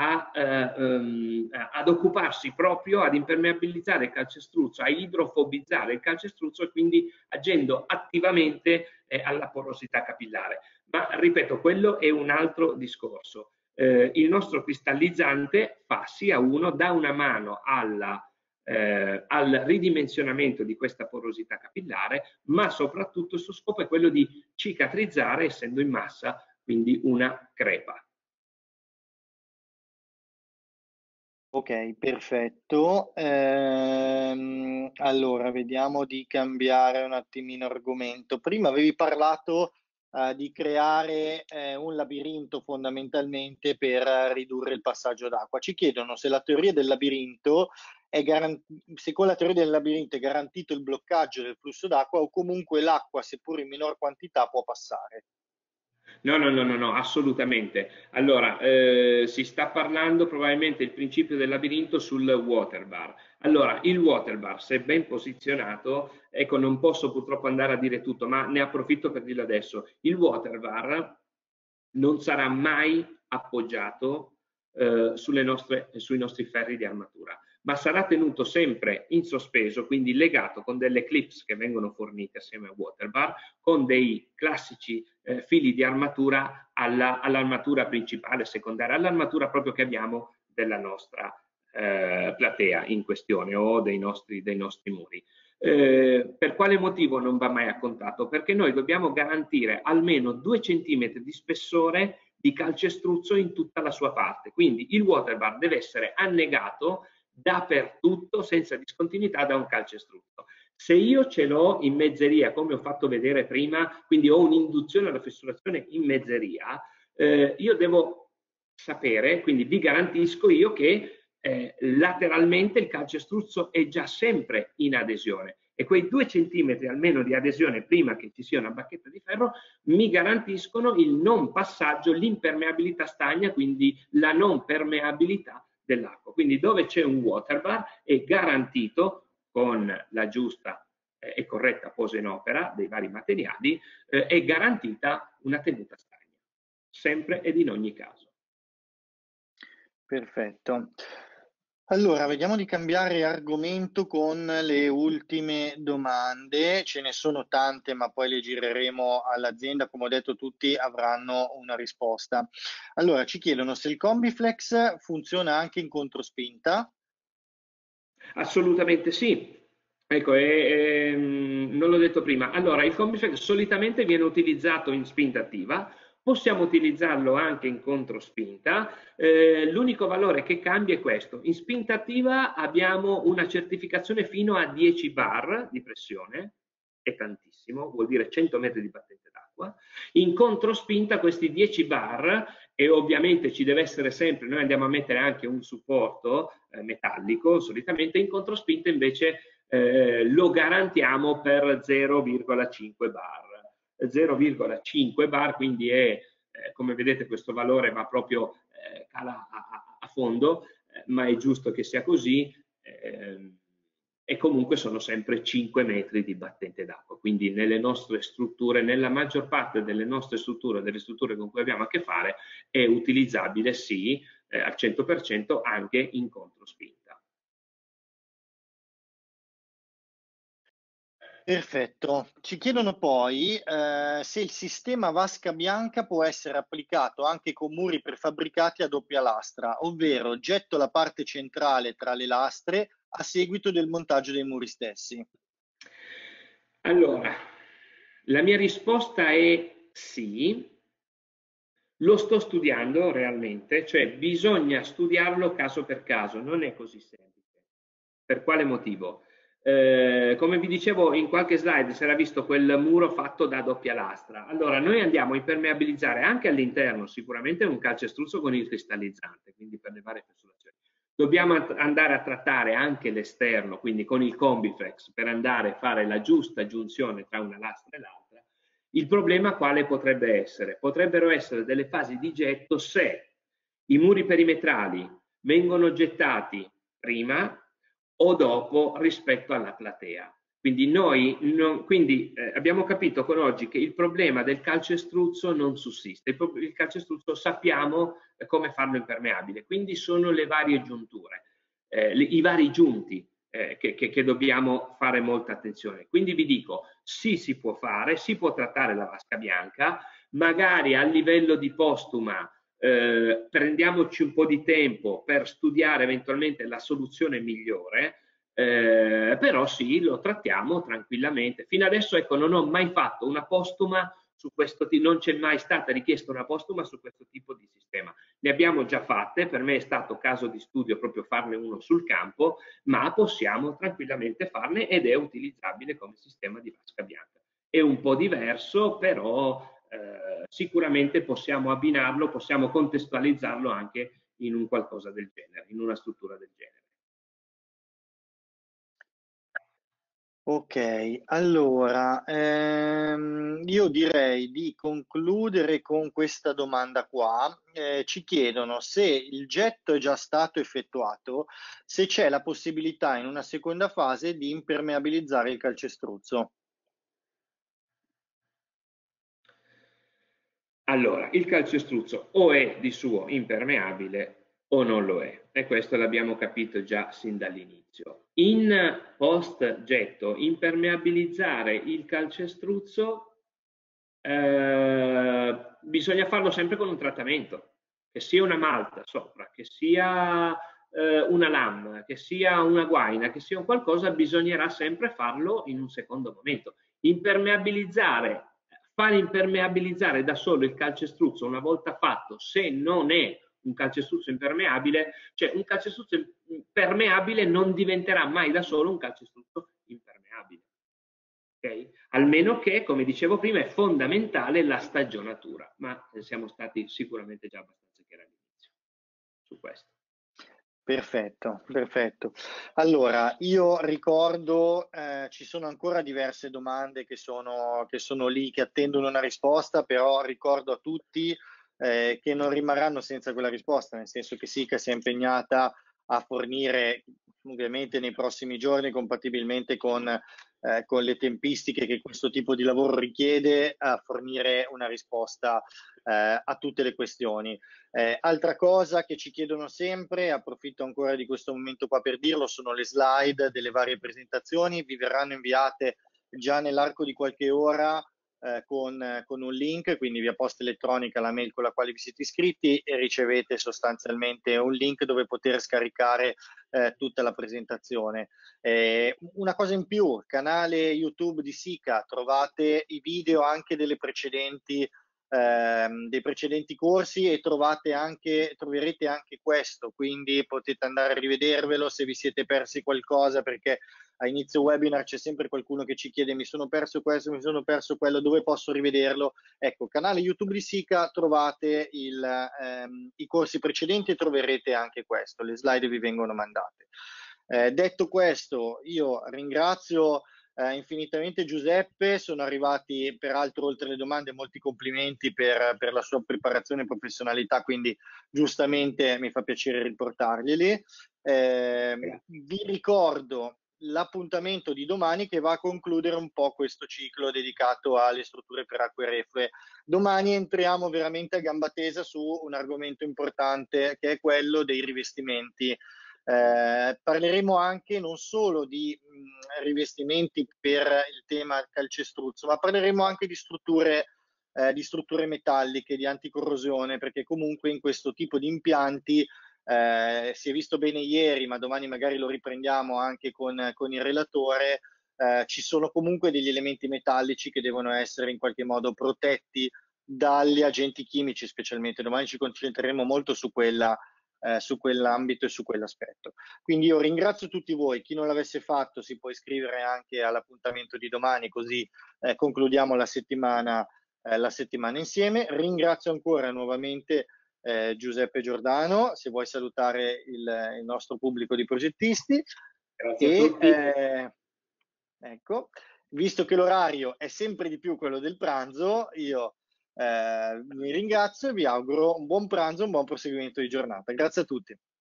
ad occuparsi proprio, ad impermeabilizzare il calcestruzzo, a idrofobizzare il calcestruzzo e quindi agendo attivamente alla porosità capillare. Ma ripeto, quello è un altro discorso. Il nostro cristallizzante fa sia uno, dà una mano al ridimensionamento di questa porosità capillare, ma soprattutto il suo scopo è quello di cicatrizzare, essendo in massa, quindi una crepa. Ok, perfetto. Allora, vediamo di cambiare un attimino argomento. Prima avevi parlato di creare un labirinto fondamentalmente per ridurre il passaggio d'acqua. Ci chiedono se la teoria del labirinto se con la teoria del labirinto è garantito il bloccaggio del flusso d'acqua o comunque l'acqua, seppur in minor quantità, può passare. No, no, no, no, no, assolutamente. Allora, si sta parlando probabilmente il principio del labirinto sul water bar. Allora, il water bar, se ben posizionato, ecco, non posso purtroppo andare a dire tutto, ma ne approfitto per dirlo adesso. Il water bar non sarà mai appoggiato sui nostri ferri di armatura, ma sarà tenuto sempre in sospeso, quindi legato con delle clips che vengono fornite assieme al water bar, con dei classici fili di armatura all'armatura principale, secondaria, all'armatura proprio che abbiamo della nostra platea in questione o dei nostri muri. Per quale motivo non va mai a contatto? Perché noi dobbiamo garantire almeno 2 centimetri di spessore di calcestruzzo in tutta la sua parte. Quindi il water bar deve essere annegato dappertutto senza discontinuità da un calcestruzzo. Se io ce l'ho in mezzeria, come ho fatto vedere prima, quindi ho un'induzione alla fessurazione in mezzeria, io devo sapere, quindi vi garantisco io che lateralmente il calcestruzzo è già sempre in adesione e quei 2 centimetri almeno di adesione prima che ci sia una bacchetta di ferro mi garantiscono il non passaggio, l'impermeabilità stagna, quindi la non permeabilità dell'acqua. Quindi dove c'è un water bar è garantito con la giusta e corretta posa in opera dei vari materiali, è garantita una tenuta stagna, sempre ed in ogni caso. Perfetto. Allora, vediamo di cambiare argomento con le ultime domande. Ce ne sono tante, ma poi le gireremo all'azienda. Come ho detto, tutti avranno una risposta. Allora, ci chiedono se il Combiflex funziona anche in controspinta. Assolutamente sì. Ecco, non l'ho detto prima. Allora, il Combiflex solitamente viene utilizzato in spinta attiva, possiamo utilizzarlo anche in controspinta. L'unico valore che cambia è questo. In spinta attiva abbiamo una certificazione fino a 10 bar di pressione, è tantissimo, vuol dire 100 metri di battente d'acqua. In controspinta questi 10 bar e ovviamente ci deve essere sempre, noi andiamo a mettere anche un supporto metallico, solitamente in controspinta invece lo garantiamo per 0,5 bar. 0,5 bar, quindi è, come vedete questo valore va proprio cala a fondo, ma è giusto che sia così. E comunque sono sempre 5 metri di battente d'acqua, quindi nelle nostre strutture, nella maggior parte delle nostre strutture, delle strutture con cui abbiamo a che fare, è utilizzabile sì, al 100% anche in controspinta. Perfetto. Ci chiedono poi se il sistema vasca bianca può essere applicato anche con muri prefabbricati a doppia lastra, ovvero getto la parte centrale tra le lastre a seguito del montaggio dei muri stessi. Allora, la mia risposta è sì, lo sto studiando realmente, cioè bisogna studiarlo caso per caso, non è così semplice. Per quale motivo? Come vi dicevo in qualche slide si era visto quel muro fatto da doppia lastra. Allora noi andiamo a impermeabilizzare anche all'interno sicuramente un calcestruzzo con il cristallizzante, quindi per le varie fessurazioni. Dobbiamo andare a trattare anche l'esterno, quindi con il Combiflex, per andare a fare la giusta giunzione tra una lastra e l'altra. Il problema quale potrebbe essere? Potrebbero essere delle fasi di getto se i muri perimetrali vengono gettati prima o dopo rispetto alla platea. Quindi noi abbiamo capito con oggi che il problema del calcestruzzo non sussiste. Il calcestruzzo sappiamo come farlo impermeabile, quindi sono le varie giunture, i vari giunti che dobbiamo fare molta attenzione. Quindi vi dico, sì, si può fare, si può trattare la vasca bianca, magari a livello di postuma prendiamoci un po' di tempo per studiare eventualmente la soluzione migliore, però sì, lo trattiamo tranquillamente. Fino adesso ecco, non ho mai fatto una postuma non c'è mai stata richiesta una postuma su questo tipo di sistema. Ne abbiamo già fatte, per me è stato caso di studio proprio farne uno sul campo, ma possiamo tranquillamente farne ed è utilizzabile come sistema di vasca bianca. È un po' diverso, però sicuramente possiamo abbinarlo, possiamo contestualizzarlo anche in un qualcosa del genere, in una struttura del genere. Ok, allora io direi di concludere con questa domanda qua. Ci chiedono se il getto è già stato effettuato, se c'è la possibilità in una seconda fase di impermeabilizzare il calcestruzzo. Allora, il calcestruzzo o è di suo impermeabile o non lo è, e questo l'abbiamo capito già sin dall'inizio. In post getto, impermeabilizzare il calcestruzzo bisogna farlo sempre con un trattamento, che sia una malta sopra, che sia una lamina, che sia una guaina, che sia un qualcosa, bisognerà sempre farlo in un secondo momento. Far impermeabilizzare da solo il calcestruzzo una volta fatto, se non è un calcestruzzo impermeabile, cioè un calcestruzzo permeabile non diventerà mai da solo un calcestruzzo impermeabile. Okay? Almeno che, come dicevo prima, è fondamentale la stagionatura, ma siamo stati sicuramente già abbastanza chiari all'inizio su questo. Perfetto, perfetto. Allora, io ricordo, ci sono ancora diverse domande che sono lì, che attendono una risposta, però ricordo a tutti che non rimarranno senza quella risposta, nel senso che SICA si è impegnata a fornire, ovviamente nei prossimi giorni, compatibilmente con le tempistiche che questo tipo di lavoro richiede, a fornire una risposta a tutte le questioni. Altra cosa che ci chiedono sempre, approfitto ancora di questo momento qua per dirlo, sono le slide delle varie presentazioni, vi verranno inviate già nell'arco di qualche ora con un link, quindi via posta elettronica la mail con la quale vi siete iscritti e ricevete sostanzialmente un link dove poter scaricare tutta la presentazione. Una cosa in più, canale YouTube di SICA, trovate i video anche dei precedenti corsi e troverete anche questo, quindi potete andare a rivedervelo se vi siete persi qualcosa, perché a inizio webinar c'è sempre qualcuno che ci chiede: mi sono perso questo, mi sono perso quello, dove posso rivederlo? Ecco, canale YouTube di SICA, trovate i corsi precedenti e troverete anche questo, le slide vi vengono mandate. Detto questo, io ringrazio infinitamente Giuseppe, sono arrivati peraltro, oltre le domande, molti complimenti per la sua preparazione e professionalità, quindi giustamente mi fa piacere riportarglieli. Vi ricordo l'appuntamento di domani, che va a concludere un po' questo ciclo dedicato alle strutture per acque reflue. Domani entriamo veramente a gamba tesa su un argomento importante, che è quello dei rivestimenti. Parleremo anche non solo di rivestimenti per il tema calcestruzzo, ma parleremo anche di strutture metalliche, di anticorrosione, perché comunque in questo tipo di impianti si è visto bene ieri, ma domani magari lo riprendiamo anche con il relatore, ci sono comunque degli elementi metallici che devono essere in qualche modo protetti dagli agenti chimici, specialmente. Domani ci concentreremo molto su quell'ambito e su quell'aspetto. Quindi io ringrazio tutti voi. Chi non l'avesse fatto si può iscrivere anche all'appuntamento di domani, così concludiamo la settimana insieme. Ringrazio ancora nuovamente Giuseppe Giordano, se vuoi salutare il nostro pubblico di progettisti. Grazie a tutti. Ecco, visto che l'orario è sempre di più quello del pranzo, io vi ringrazio e vi auguro un buon pranzo, un buon proseguimento di giornata. Grazie a tutti.